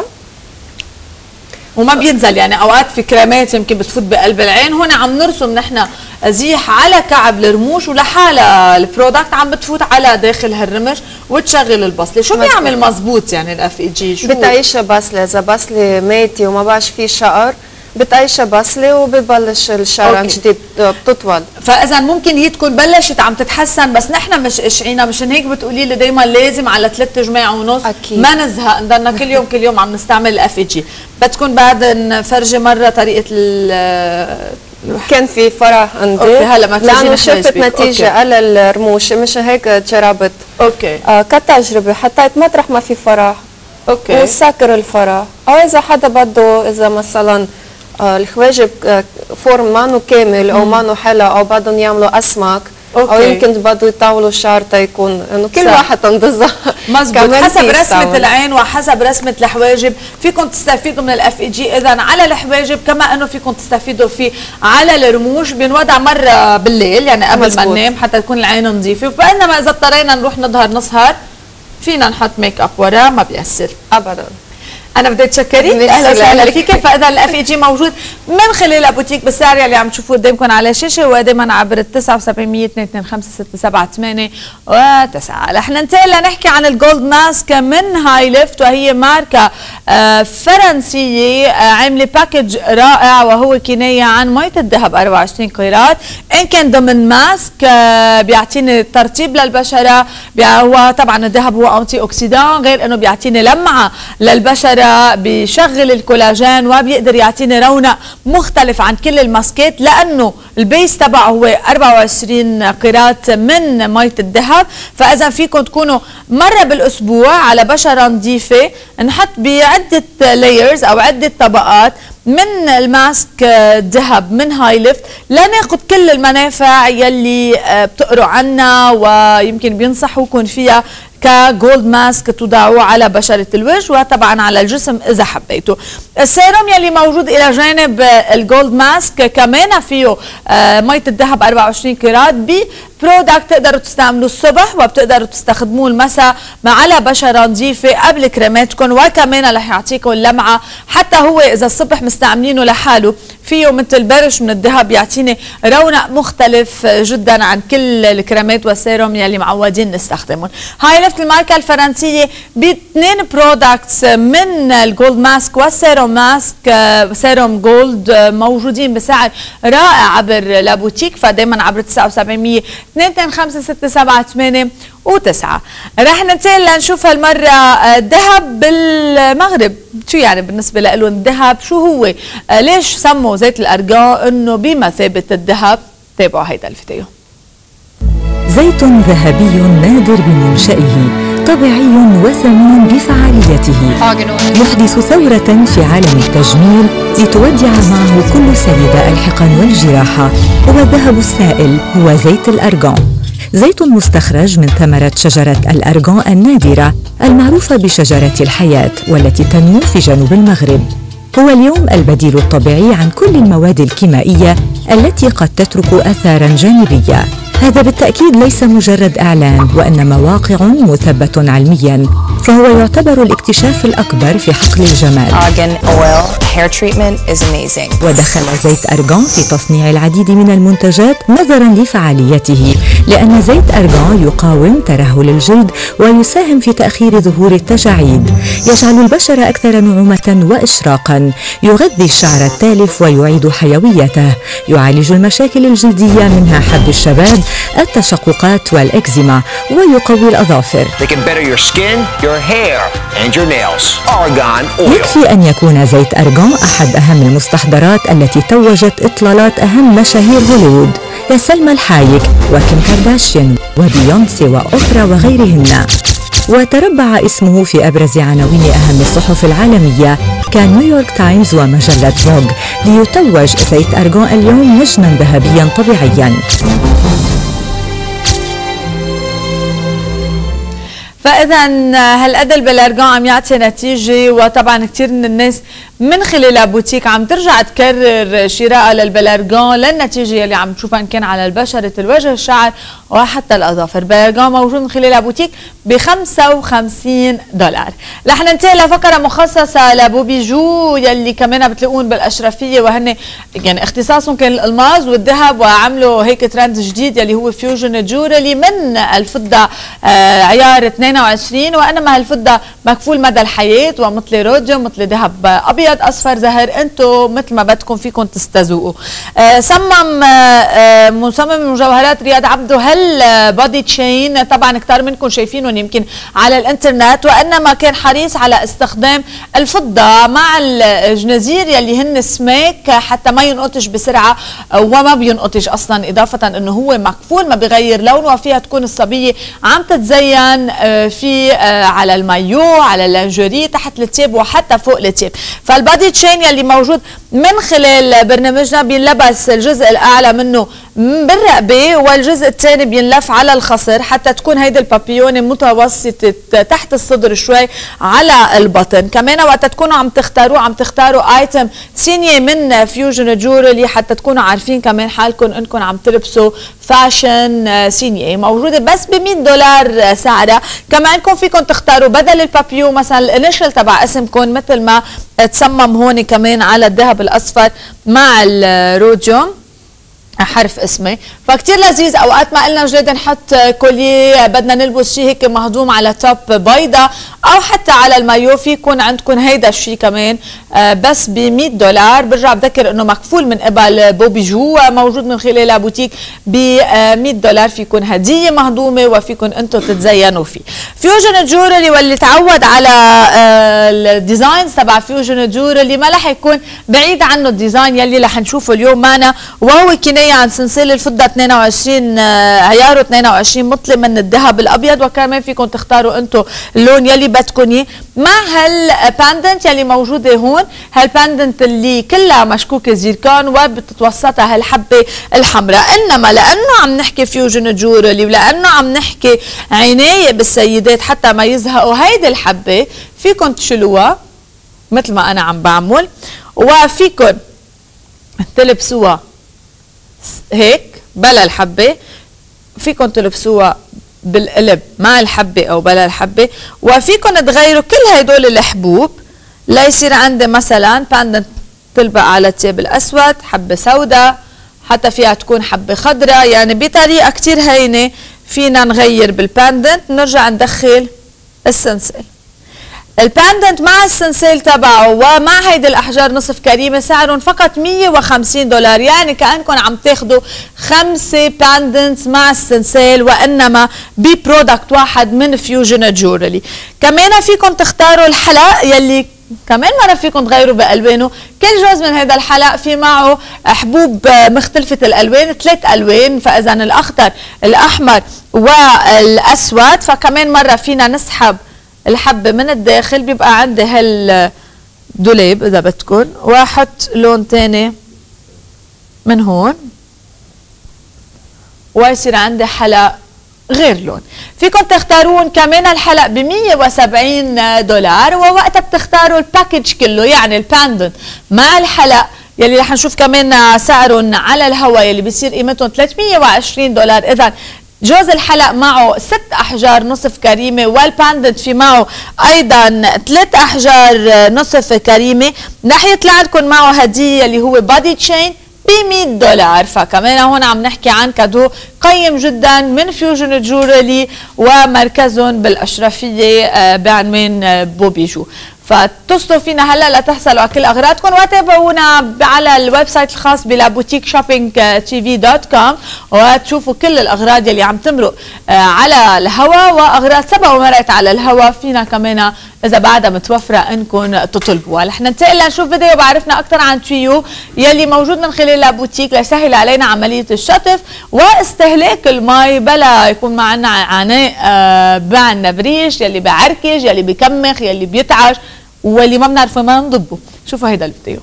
وما بينزل. يعني اوقات في كريمات يمكن بتفوت بقلب العين، هون عم نرسم نحن ازيح على كعب الرموش ولحالها البرودكت عم بتفوت على داخل هالرمش وتشغل البصله. شو مزبوط. بيعمل مزبوط يعني الاف اي جي؟ شو بتعيشها بصلة. إذا بصلة ماتي وما بقاش فيه شقر بتعيشها بصلة وببلش الشعر عن جديد بتطول. فاذا ممكن هي تكون بلشت عم تتحسن، بس نحن مش قشعينا. مشان هيك بتقولي لي دائما لازم على ثلاث جماع ونص أكيد. ما نزهق، نضلنا كل يوم كل يوم عم نستعمل الاف اي جي. بدكم بعد نفرجي مره طريقه ال كان في فرح عندي. اوكي، هلا ما لانه شفت نتيجه على الرموش، مش هيك جربت. اوكي. آه كتجربه حطيت مطرح ما في فرح. اوكي. وسكر الفرح، او اذا حدا بده، اذا مثلا آه الخواجب آه فورم مانو كامل او مانو حلا، او بدهم يعملوا اسمك. أوكي. او يمكن بده يطولوا الشعر تيكون انه كل صح. واحد تنضزها. مزبوط، حسب رسمه العين وحسب رسمه الحواجب. فيكم تستفيدوا من الاف اي جي اذا على الحواجب، كما انه فيكم تستفيدوا فيه على الرموش. بنوضع مره بالليل يعني قبل مزبوط. ما ننام حتى تكون العين نظيفه، فانما اذا اضطرينا نروح نظهر نسهر فينا نحط ميك اب وراه، ما بيأثر ابدا. انا بدي اتشكري، اهلا وسهلا فيك. فاذا الاف اي جي موجود من خلال بوتيك بالسعر اللي عم تشوفوه قدامكم على الشاشه، ودائما عبر تسعة وسبعمية اثنين اثنين خمسة ستة سبعة ثمانية وتسعة. رح ننتقل لنحكي عن الجولد ماسك من هاي ليفت، وهي ماركه آه فرنسيه آه عامله باكج رائع، وهو كنايه عن ميه الذهب أربعة وعشرين قيراط ان كان ضمن ماسك آه بيعطيني ترطيب للبشره، هو طبعا الذهب هو انتي اوكسيدان، غير انه بيعطيني لمعه للبشره، بيشغل الكولاجين وبيقدر يعطيني رونق مختلف عن كل الماسكات، لانه البيس تبعه هو أربعة وعشرين قيراط من ميه الذهب. فاذا فيكم تكونوا مره بالاسبوع على بشره نظيفه نحط بعده لايرز او عده طبقات من الماسك الذهب من هاي ليفت لناخذ كل المنافع يلي بتقروا عنها ويمكن بينصحوكم فيها كجولد ماسك تضعوه على بشرة الوجه وطبعا على الجسم إذا حبيتوا. السيروم يلي موجود إلى جانب الجولد ماسك كمان فيه آه مية الذهب أربعة وعشرين كيرات ببرودكت تقدروا تستعملوه الصبح وبتقدروا تستخدموه المساء على بشرة نظيفة قبل كريماتكم، وكمان رح يعطيكم لمعة. حتى هو إذا الصبح مستعملينه لحاله فيه مثل برش من الذهب يعطيني رونق مختلف جدا عن كل الكريمات والسيروم يلي معودين نستخدمهم. هاي لفت الماركة الفرنسية باثنين برودكتس من الجولد ماسك والسيروم ماسك سيروم جولد موجودين بسعر رائع عبر لابوتيك، فدايما عبر تسعة وسبعمية اثنين اثنين خمسة ستة سبعة ثمانية وتسعة. رح ننتقل لنشوف هالمرة الذهب بالمغرب شو يعني بالنسبة لهم الذهب، شو هو آه ليش سموا زيت الأرغان انه بمثابة الذهب. تابعوا هيدا الفيديو. زيت ذهبي نادر بمنشئه، طبيعي وثمين بفعاليته، يحدث ثورة في عالم التجميل لتودع معه كل سيدة الحقن والجراحة. هو الذهب السائل، هو زيت الأرغان، زيت مستخرج من ثمرة شجرة الأرغان النادرة المعروفة بشجرة الحياة والتي تنمو في جنوب المغرب. هو اليوم البديل الطبيعي عن كل المواد الكيميائية التي قد تترك آثاراً جانبية. هذا بالتأكيد ليس مجرد إعلان وإنما واقع مثبت علمياً، فهو يعتبر الاكتشاف الأكبر في حقل الجمال. Argan oil hair treatment is amazing. ودخل زيت أرغان في تصنيع العديد من المنتجات نظراً لفعاليته، لأن زيت أرغان يقاوم ترهل الجلد ويساهم في تأخير ظهور التجاعيد، يجعل البشرة أكثر نعومة وإشراقاً، يغذي الشعر التالف ويعيد حيويته، يعالج المشاكل الجلدية منها حب الشباب، التشققات والإكزيما، ويقوي الأظافر. They can better your skin, your hair and your nails. Argan oil. يكفي أن يكون زيت أرغان أحد أهم المستحضرات التي توجت إطلالات أهم مشاهير هوليوود كسلمى الحايك وكيم كارداشيان وبيونسي وأوبرا وغيرهن، وتربع اسمه في أبرز عناوين أهم الصحف العالمية كنيويورك تايمز ومجلة فوغ، ليتوج زيت أرغان اليوم نجما ذهبيا طبيعيا. فاذا هالقد بالارغان عم يعطي نتيجه، وطبعا كثير من الناس من خلال بوتيك عم ترجع تكرر شراءها للبلارغان للنتيجه اللي عم تشوفها ان كان على البشره الوجه الشعر وحتى الاظافر. بلارغان موجود من خلال بوتيك ب خمسة وخمسين دولار. رح ننتقل لفقره مخصصه لبوبيجو يلي كمان بتلاقون بالاشرفيه، وهن يعني اختصاصهم كان الالماس والذهب، وعملوا هيك ترند جديد يلي هو فيوجن جورلي من الفضه آه عيار اثنين وعشرين، وانما هالفضه مكفول مدى الحياه ومثل روديوم مثل ذهب ابيض اصفر زهر، انتم مثل ما بدكم فيكم تستذوقوا. آه صمم آه مصمم المجوهرات رياض عبده هال بودي تشين، طبعا كثار منكم شايفينهم يمكن على الانترنت، وانما كان حريص على استخدام الفضه مع الجنازير يلي هن سماك حتى ما ينقطش بسرعه وما بينقطش اصلا، اضافه انه هو مكفول ما بيغير لونه، وفيها تكون الصبيه عم تتزين في على المايو على اللانجوري تحت التيب وحتى فوق التيب. فالبادي تشين يلي موجود من خلال برنامجنا بينلبس الجزء الاعلى منه بالرقبه، والجزء الثاني بينلف على الخصر حتى تكون هيدي البابيونه متوسطه تحت الصدر شوي على البطن. كمان وقت تكونوا عم تختاروا عم تختاروا ايتم سينيه من فيوجن جورلي حتى تكونوا عارفين كمان حالكم انكم عم تلبسوا فاشن سينيه، موجوده بس ب مية دولار سعرها. كمان انكم فيكم تختاروا بدل البابيو مثلا الانيشل تبع اسمكم مثل ما تصمم هون كمان على الذهب الاصفر مع الروديوم حرف اسمي، فكتير لذيذ. اوقات ما قلنا جديد نحط كوليه، بدنا نلبس شيء هيك مهضوم على توب بيضة او حتى على المايو، في يكون عندكم هيدا الشيء كمان آه بس ب مية دولار. برجع بذكر انه مكفول من قبل بوبيجو، موجود من خلال لابوتيك ب مية دولار، فيكم هديه مهضومه وفيكم انتم تتزينوا فيه. فيوجن جورلي واللي تعود على آه الديزاينز تبع فيوجن جورلي ما رح يكون بعيد عنه الديزاين يلي رح نشوفه اليوم معنا، وهو كنايه عن سلسله الفضه اثنين وعشرين آه عياره اثنين وعشرين مطلي من الذهب الابيض، وكمان فيكم تختاروا انتم اللون يلي بدكم اياه مع هالباندنت يلي موجوده هون. هالباندنت اللي كلها مشكوكه زيركون وبتتوسطها هالحبه الحمراء. انما لانه عم نحكي فيوجن جورلي ولانه عم نحكي عنايه بالسيدات حتى ما يزهقوا، هيدي الحبه فيكم تشيلوها مثل ما انا عم بعمل، وفيكم تلبسوها هيك بلا الحبه، فيكم تلبسوها بالقلب مع الحبه او بلا الحبه، وفيكم تغيروا كل هدول الحبوب ليصير عندي مثلا باندنت تلبق على التياب الاسود، حبه سوداء، حتى فيها تكون حبه خضراء، يعني بطريقه كتير هينه فينا نغير بالباندنت. نرجع ندخل السنسل. الباندنت مع السنسيل تبعه ومع هيدي الاحجار نصف كريمه سعرهم فقط مية وخمسين دولار، يعني كانكم عم تاخذوا خمسه باندنتس مع السنسيل وانما ببرودكت واحد من فيوجن جورلي. كمان فيكم تختاروا الحلق يلي كمان مرة فيكم تغيروا بألوانه. كل جزء من هذا الحلق في معه حبوب مختلفة الألوان، ثلاث ألوان، فإذا الأخضر الأحمر والأسود، فكمان مرة فينا نسحب الحبة من الداخل بيبقى عندي هالدولاب إذا بدكم، وأحط لون تاني من هون ويصير عندي حلق غير لون. فيكم تختارون كمان الحلق ب مية وسبعين دولار، ووقتها بتختاروا الباكج كله، يعني الباندنت مع الحلق يلي رح نشوف كمان سعرهم على الهوا يلي بيصير قيمتهم ثلاثمية وعشرين دولار. إذا جوز الحلق معه ست احجار نصف كريمه، والباندنت في معه ايضا ثلاث احجار نصف كريمه. رح يطلع لكم معه هديه اللي هو بادي تشين ب مية دولار، فكمان هون عم نحكي عن كادو قيم جدا من فيوجن جورلي ومركزهم بالاشرفيه بعنوان بوبيجو. فاتصلوا فينا هلا لتحصلوا على كل اغراضكم، وتابعونا على الويب سايت الخاص بلابوتيك شوبينج تي في دوت كوم وتشوفوا كل الاغراض يلي عم تمرق على الهوا، واغراض سبق ومرقت على الهوا فينا كمان اذا بعدها متوفره انكم تطلبوها. رح ننتقل لنشوف فيديو بعرفنا اكثر عن تريو يلي موجود من خلال لابوتيك ليسهل علينا عمليه الشطف واستهلاك المي بلا يكون معنا عناء بعنا بريش يلي بعركج يلي بكمخ يلي بيتعش واللي ما بنعرفه ما نضبه. شوفوا هيدا الفيديو.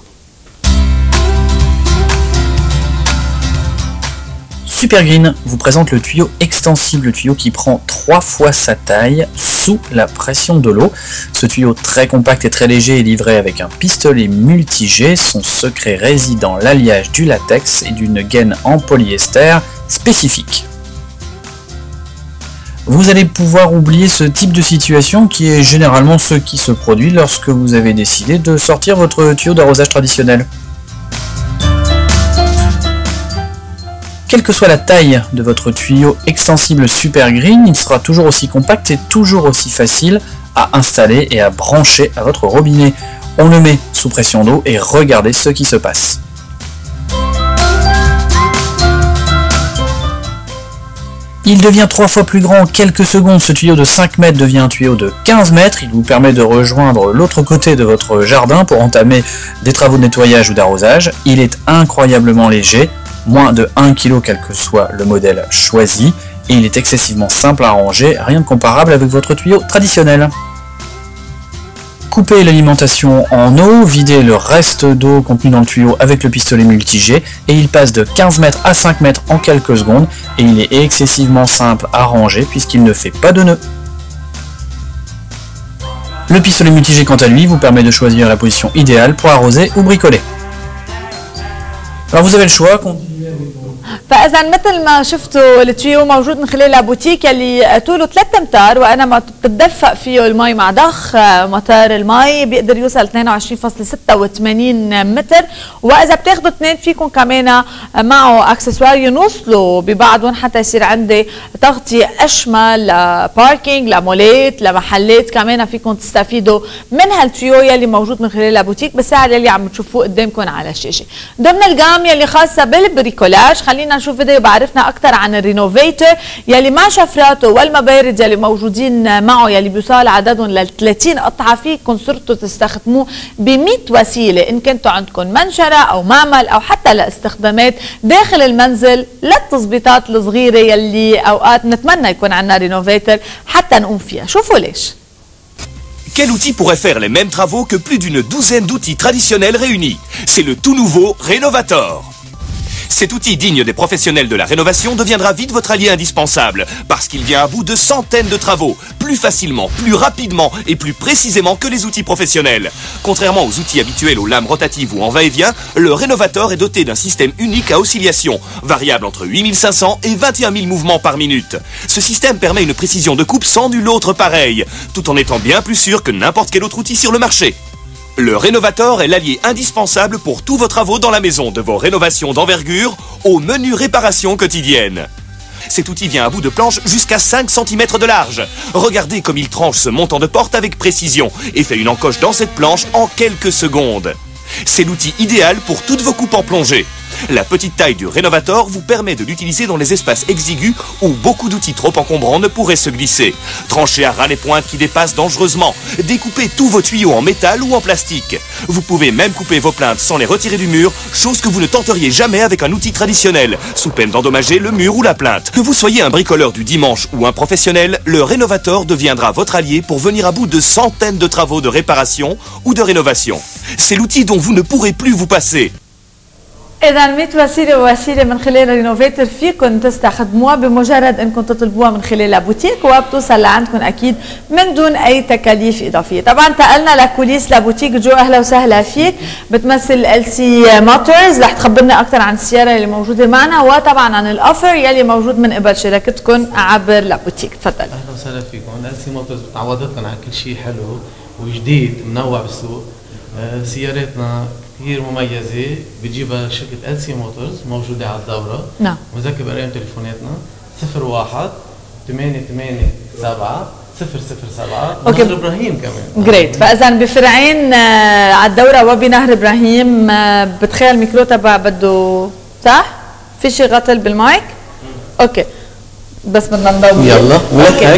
Supergreen vous présente le tuyau extensible, le tuyau qui prend trois fois sa taille sous la pression de l'eau. Ce tuyau très compact et très léger est livré avec un pistolet multi-jet. Son secret réside dans l'alliage du latex et d'une gaine en polyester spécifique. Vous allez pouvoir oublier ce type de situation qui est généralement ce qui se produit lorsque vous avez décidé de sortir votre tuyau d'arrosage traditionnel. Quelle que soit la taille de votre tuyau extensible Supergreen, il sera toujours aussi compact et toujours aussi facile à installer et à brancher à votre robinet. On le met sous pression d'eau et regardez ce qui se passe. Il devient trois fois plus grand en quelques secondes. Ce tuyau de cinq mètres devient un tuyau de quinze mètres. Il vous permet de rejoindre l'autre côté de votre jardin pour entamer des travaux de nettoyage ou d'arrosage. Il est incroyablement léger, moins de un kilo quel que soit le modèle choisi. Et il est excessivement simple à ranger, rien de comparable avec votre tuyau traditionnel. Coupez l'alimentation en eau, videz le reste d'eau contenu dans le tuyau avec le pistolet multi-jet et il passe de quinze mètres à cinq mètres en quelques secondes et il est excessivement simple à ranger puisqu'il ne fait pas de nœud. Le pistolet multi-jet quant à lui vous permet de choisir la position idéale pour arroser ou bricoler. Alors vous avez le choix. فاذا مثل ما شفتوا التويو موجود من خلال بوتيك يلي طوله ثلاثة امتار، وانا ما بتدفق فيه المي مع ضخ مطار المي بيقدر يوصل اثنين وعشرين فاصلة ستة وثمانين متر، واذا بتاخذوا اثنين فيكم كمان معه اكسسوار ينوصلوا ببعضهم حتى يصير عندي تغطيه اشمل لباركينج لمولات لمحلات، كمان فيكم تستفيدوا من هالتويو يلي موجود من خلال بوتيك بالسعر يلي عم تشوفوه قدامكم على الشاشه. ضمن الجام يلي خاصه بالبريكولاج خلينا نشوف فيديو بعرفنا اكثر عن الرينوفيتر يلي مع شفراته والمبارد يلي موجودين معه يلي بيوصل عددهم ل ثلاثين قطعه، فيكم صرتوا تستخدموه ب مئة وسيله ان كنتوا عندكم منشره او معمل او حتى لاستخدامات داخل المنزل للتظبيطات الصغيره يلي اوقات نتمنى يكون عندنا رينوفيتر حتى نقوم فيها. شوفوا ليش. Quel outil pourrait faire les mêmes travaux que plus d'une douzaine d'outils traditionnels réunis? C'est le tout nouveau Renovator. Cet outil digne des professionnels de la rénovation deviendra vite votre allié indispensable parce qu'il vient à bout de centaines de travaux, plus facilement, plus rapidement et plus précisément que les outils professionnels. Contrairement aux outils habituels aux lames rotatives ou en va-et-vient, le Renovator est doté d'un système unique à oscillation, variable entre huit mille cinq cents et vingt et un mille mouvements par minute. Ce système permet une précision de coupe sans nul autre pareil, tout en étant bien plus sûr que n'importe quel autre outil sur le marché. Le Renovator est l'allié indispensable pour tous vos travaux dans la maison, de vos rénovations d'envergure aux menues réparations quotidiennes. Cet outil vient à bout de planche jusqu'à cinq centimètres de large. Regardez comme il tranche ce montant de porte avec précision et fait une encoche dans cette planche en quelques secondes. C'est l'outil idéal pour toutes vos coupes en plongée. La petite taille du Renovator vous permet de l'utiliser dans les espaces exigus où beaucoup d'outils trop encombrants ne pourraient se glisser. Tranchez à ras les pointes qui dépassent dangereusement. Découpez tous vos tuyaux en métal ou en plastique. Vous pouvez même couper vos plaintes sans les retirer du mur, chose que vous ne tenteriez jamais avec un outil traditionnel, sous peine d'endommager le mur ou la plainte. Que vous soyez un bricoleur du dimanche ou un professionnel, le Renovator deviendra votre allié pour venir à bout de centaines de travaux de réparation ou de rénovation. C'est l'outil dont vous ne pourrez plus vous passer. إذا مئة وسيلة ووسيلة من خلال رينوفيتر فيكم تستخدموها بمجرد انكم تطلبوها من خلال بوتيك وبتوصل لعندكم اكيد من دون اي تكاليف اضافية. طبعا انتقلنا لكوليس لبوتيك جو، اهلا وسهلا فيك. بتمثل ال سي موتورز، رح تخبرنا اكثر عن السيارة اللي موجودة معنا وطبعا عن الاوفر يلي موجود من قبل شركتكم عبر لبوتيك. تفضل. اهلا وسهلا فيكم. ال سي موتورز بتعوضتكم على كل شيء حلو وجديد منوع بالسوق. آه سياراتنا كثير مميزة بتجيبها شركة ال سي موتورز موجودة على الدورة. نعم. وذكر برقم تليفوناتنا صفر واحد ثمانية ثمانية سبعة صفر صفر سبعة. نهر ابراهيم كمان. جريت. فاذا بفرعين آه على الدورة وبنهر ابراهيم. آه بتخيل الميكرو تبع بده صح؟ في شي غطل بالمايك؟ اوكي. بس بدنا نضوي. يلا اوكي.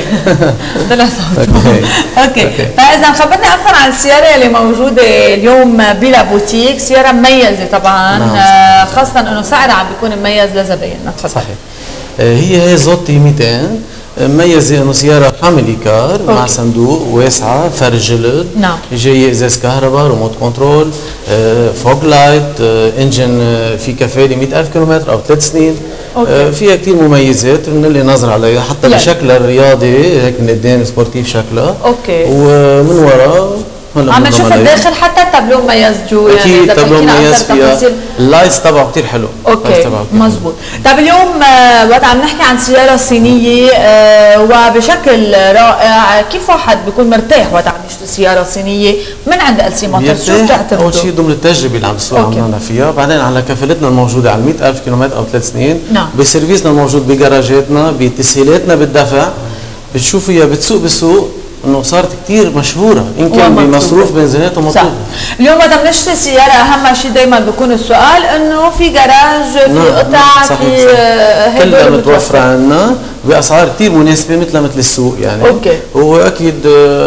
طلع صوت. اوكي. فاذا خبرنا اكثر عن السياره اللي موجوده اليوم بلا بوتيك، سياره مميزه طبعا. نعم. آه خاصه انه سعرها عم بيكون مميز لزبايننا. تفضل. صحيح. آه هي هي زوتي مئتين، مميزه انه سياره فاميلي كار مع صندوق واسعه فرج جلد. نعم. جايه ازاز كهرباء، ريموت كنترول، آه فوج لايت، آه انجن آه في كفاله مئة ألف كيلومتر او ثلاث سنين. أوكي. فيها كثير مميزات بنلقي نظر عليها حتى يعني. بشكلها الرياضي هيك من قدام سبورتيف شكلها. اوكي. ومن وراء عم نشوف الداخل حتى التابلو مميز جو، يعني اكيد التابلو مميز فيها، اللايتس تبعه كثير حلو. اوكي مزبوط. طيب اليوم آه وقت عم نحكي عن سياره صينيه آه وبشكل رائع، كيف واحد بيكون مرتاح وقت عم يشتري سياره صينيه من عند ال سي موتورز؟ شو بتعتبروا؟ اول شيء ضمن التجربه اللي عم نسوق عملنا فيها، بعدين على كفالتنا الموجوده على مئة ألف كيلومتر او ثلاث سنين. نعم. بسيرفيسنا الموجود بجراجاتنا، بتسهيلاتنا بالدفع، بتشوف فيها بتسوق بسوق انه صارت كثير مشهوره ان كان بمصروف بنزينات ومطلوب. اليوم وقت بنشتري سياره اهم شيء دائما بيكون السؤال انه في جراج، في قطع، في هدول كلها متوفره عندنا باسعار كثير مناسبه مثلها مثل السوق يعني. اوكي. واكيد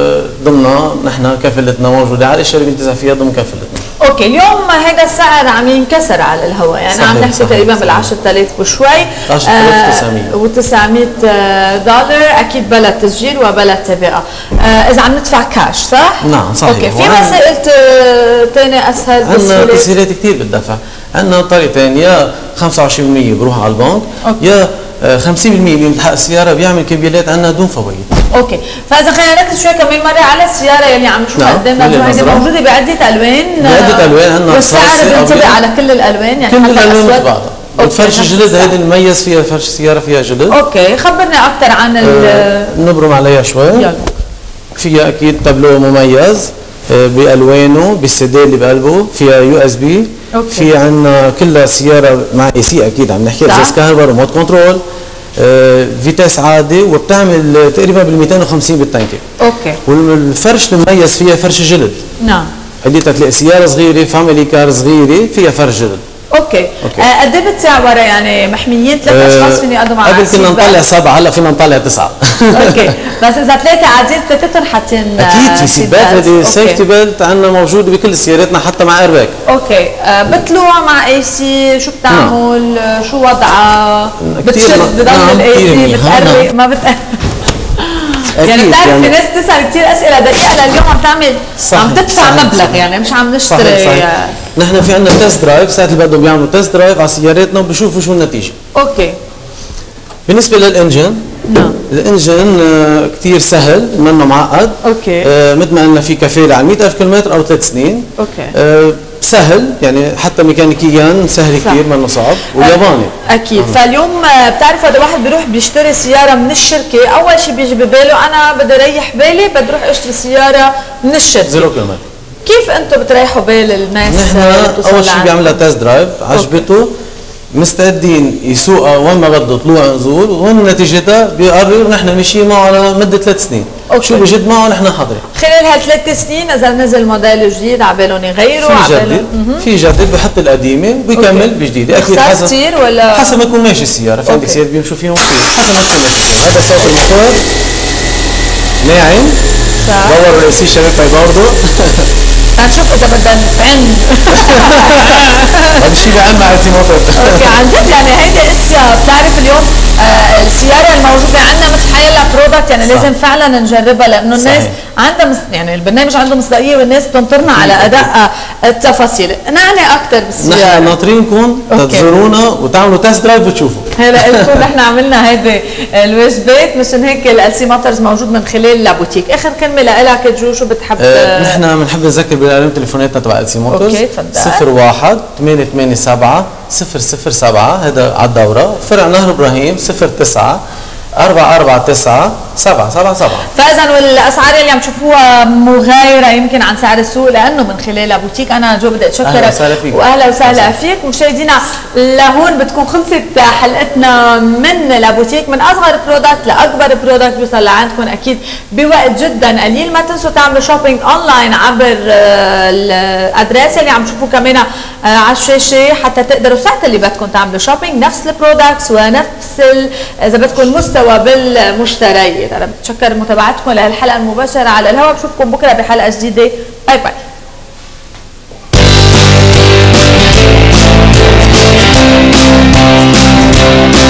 ضمنها نحن كفلتنا موجوده على الشيء اللي بننتزع فيها ضمن كفلتنا. اوكي. اليوم هذا السعر عم ينكسر على الهواء، يعني عم نحكي تقريبا بال عشرة آلاف وشوي، عشرة آلاف وتسعمية وتسعمية دولار اكيد بلا تسجيل وبلا تبعه. آه اذا عم ندفع كاش صح؟ نعم صحيح. اوكي. في وسائل ثانيه اسهل؟ عندنا تسهيلات كثير بالدفع، عندنا طريقتين، يا خمسة وعشرين بالمئة بروح على البنك، يا خمسين بالمئة بيلحق السياره بيعمل كمبيالات عندنا دون فوائد. اوكي. فاذا خلينا نركز شوي كمان مره على السياره يلي عم نشوفها قدامنا، هيدي موجوده بعده الوان. بعده الوان عندنا والسعر بينطبق على كل الالوان، يعني كل الالوان مثل بعضها. والفرش الجلد هيدي المميز فيها، فرش سياره فيها جلد. اوكي خبرنا اكثر عن ال آه نبرم عليها شوي. يلا. فيها اكيد تابلو مميز آه بالوانه، بالسي اللي بقلبه، فيها يو اس بي. في عندنا كلها سياره مع اي سي اكيد، عم نحكي ازاز كهرباء، ريموت كنترول، آه فيتاس عادي، وبتعمل تقريبا بال مئتين وخمسين بالتنكه. اوكي. والفرش المميز فيها فرش جلد. نعم. حديتها تلاقي سياره صغيره، فاميلي كار صغيره فيها فرش جلد. اوكي, أوكي. آه قد ايه بتساع ورا يعني محميين ثلاث آه اشخاص فيني يقعدوا معك؟ قبل كنا نطلع سبعه، هلا فينا نطلع تسعه. اوكي بس اذا ثلاثه قاعدين ثلاثتهم حاطين اكيد في سيبات، هذه سيفتي بيلت عندنا موجوده بكل سياراتنا حتى مع ايرباك. اوكي آه بتلوع مع اي سي، شو بتعمل؟ نعم. شو وضعها؟ بتشد بضل الاي سي بتقرب ما بتقرب؟ يعني بتعرف يعني في ناس تسال كثير اسئله دقيقه لليوم عم تعمل صحيح عم تدفع صحيح مبلغ صحيح يعني مش عم نشتري. صحيح صحيح. نحن في عندنا تيست درايف، ساعات اللي بدهم يعملوا تيست درايف على سياراتنا وبشوفوا شو النتيجه. اوكي. بالنسبه للانجن، نعم الانجن آه كثير سهل، منه معقد. اوكي. آه مثل ما قلنا في كفاله على مئة ألف كيلومتر او ثلاث سنين. اوكي. آه سهل يعني، حتى ميكانيكيا سهل كثير، منه صعب وياباني. اكيد. آه. فاليوم بتعرف هذا واحد بيروح بيشتري سياره من الشركه، اول شيء بيجي بباله انا بدي اريح بالي، بدي اروح اشتري سياره من الشركه. زيرو كيلومتر. كيف انتم بتريحوا بال الناس؟ نحن اول شيء بيعملها تيست درايف، عجبته مستعدين يسوقها وين ما بده، طلوع نزول، وين نتيجتها بيقرر نحن نمشي معه على مده ثلاث سنين. أوكي. شو بجد معه نحن حاضرين. خلال هالثلاث سنين اذا نزل موديل جديد على بالهم يغيروا، في جديد في جديد بحط القديمه وبيكمل بجديده. اكيد حسب كثير ولا حسب ما يكون ماشي السياره، في عندك سيارات بيمشوا فيهم كثير حسب ما تكون ماشي. هذا صوت الموتور ناعم، دور الاي سي شباب برضه هنشوف اذا بدنا نفعن. هذا الشيء بعين مع السي موتور. اوكي عن جد يعني هيدي اشياء بتعرف اليوم آه السياره الموجوده عندنا مثل حيلا برودكت يعني صح. لازم فعلا نجربها لانه الناس عندها مس... يعني البرنامج عنده مصداقيه والناس تنطرنا على اداء التفاصيل. نعني اكثر بالسياره. نحن ناطرينكم تزورونا وتعملوا تيست درايف وتشوفوا. هلا لكم نحن عملنا هيدي الواجبات، مشان هيك ال سي موتورز موجود من خلال لابوتيك. اخر كلمه لك جو، شو بتحب؟ آه نحن بنحب نذكر بالارقام تليفوناتنا تبع ال سي موتورز. اوكي تفضل. صفر واحد ثمانية ثمانية سبعة صفر صفر سبعة، هذا على الدوره، فرع نهر ابراهيم صفر تسعة أربعة أربعة تسعة سبعة سبعة سبعة. فاذا والاسعار اللي عم تشوفوها مغايره يمكن عن سعر السوق لانه من خلال لابوتيك. انا جو بدي اتشكرك اهلا وسهلا فيك. واهلا وسهلا فيك. مشاهدينا لهون بتكون خلصت حلقتنا من لابوتيك، من اصغر برودكت لاكبر برودكت بيوصل لعندكم اكيد بوقت جدا قليل. ما تنسوا تعملوا شوبينج اونلاين عبر الادريس اللي عم تشوفوه كمان على الشاشه حتى تقدروا ساعه اللي بدكم تعملوا شوبينج نفس البرودكتس ونفس اذا بدكم مستوى بالمشتريات. انا بتشكر متابعتكم لهالحلقه المباشره على الهواء، بشوفكم بكره بحلقه جديده. باي باي. We'll be right back.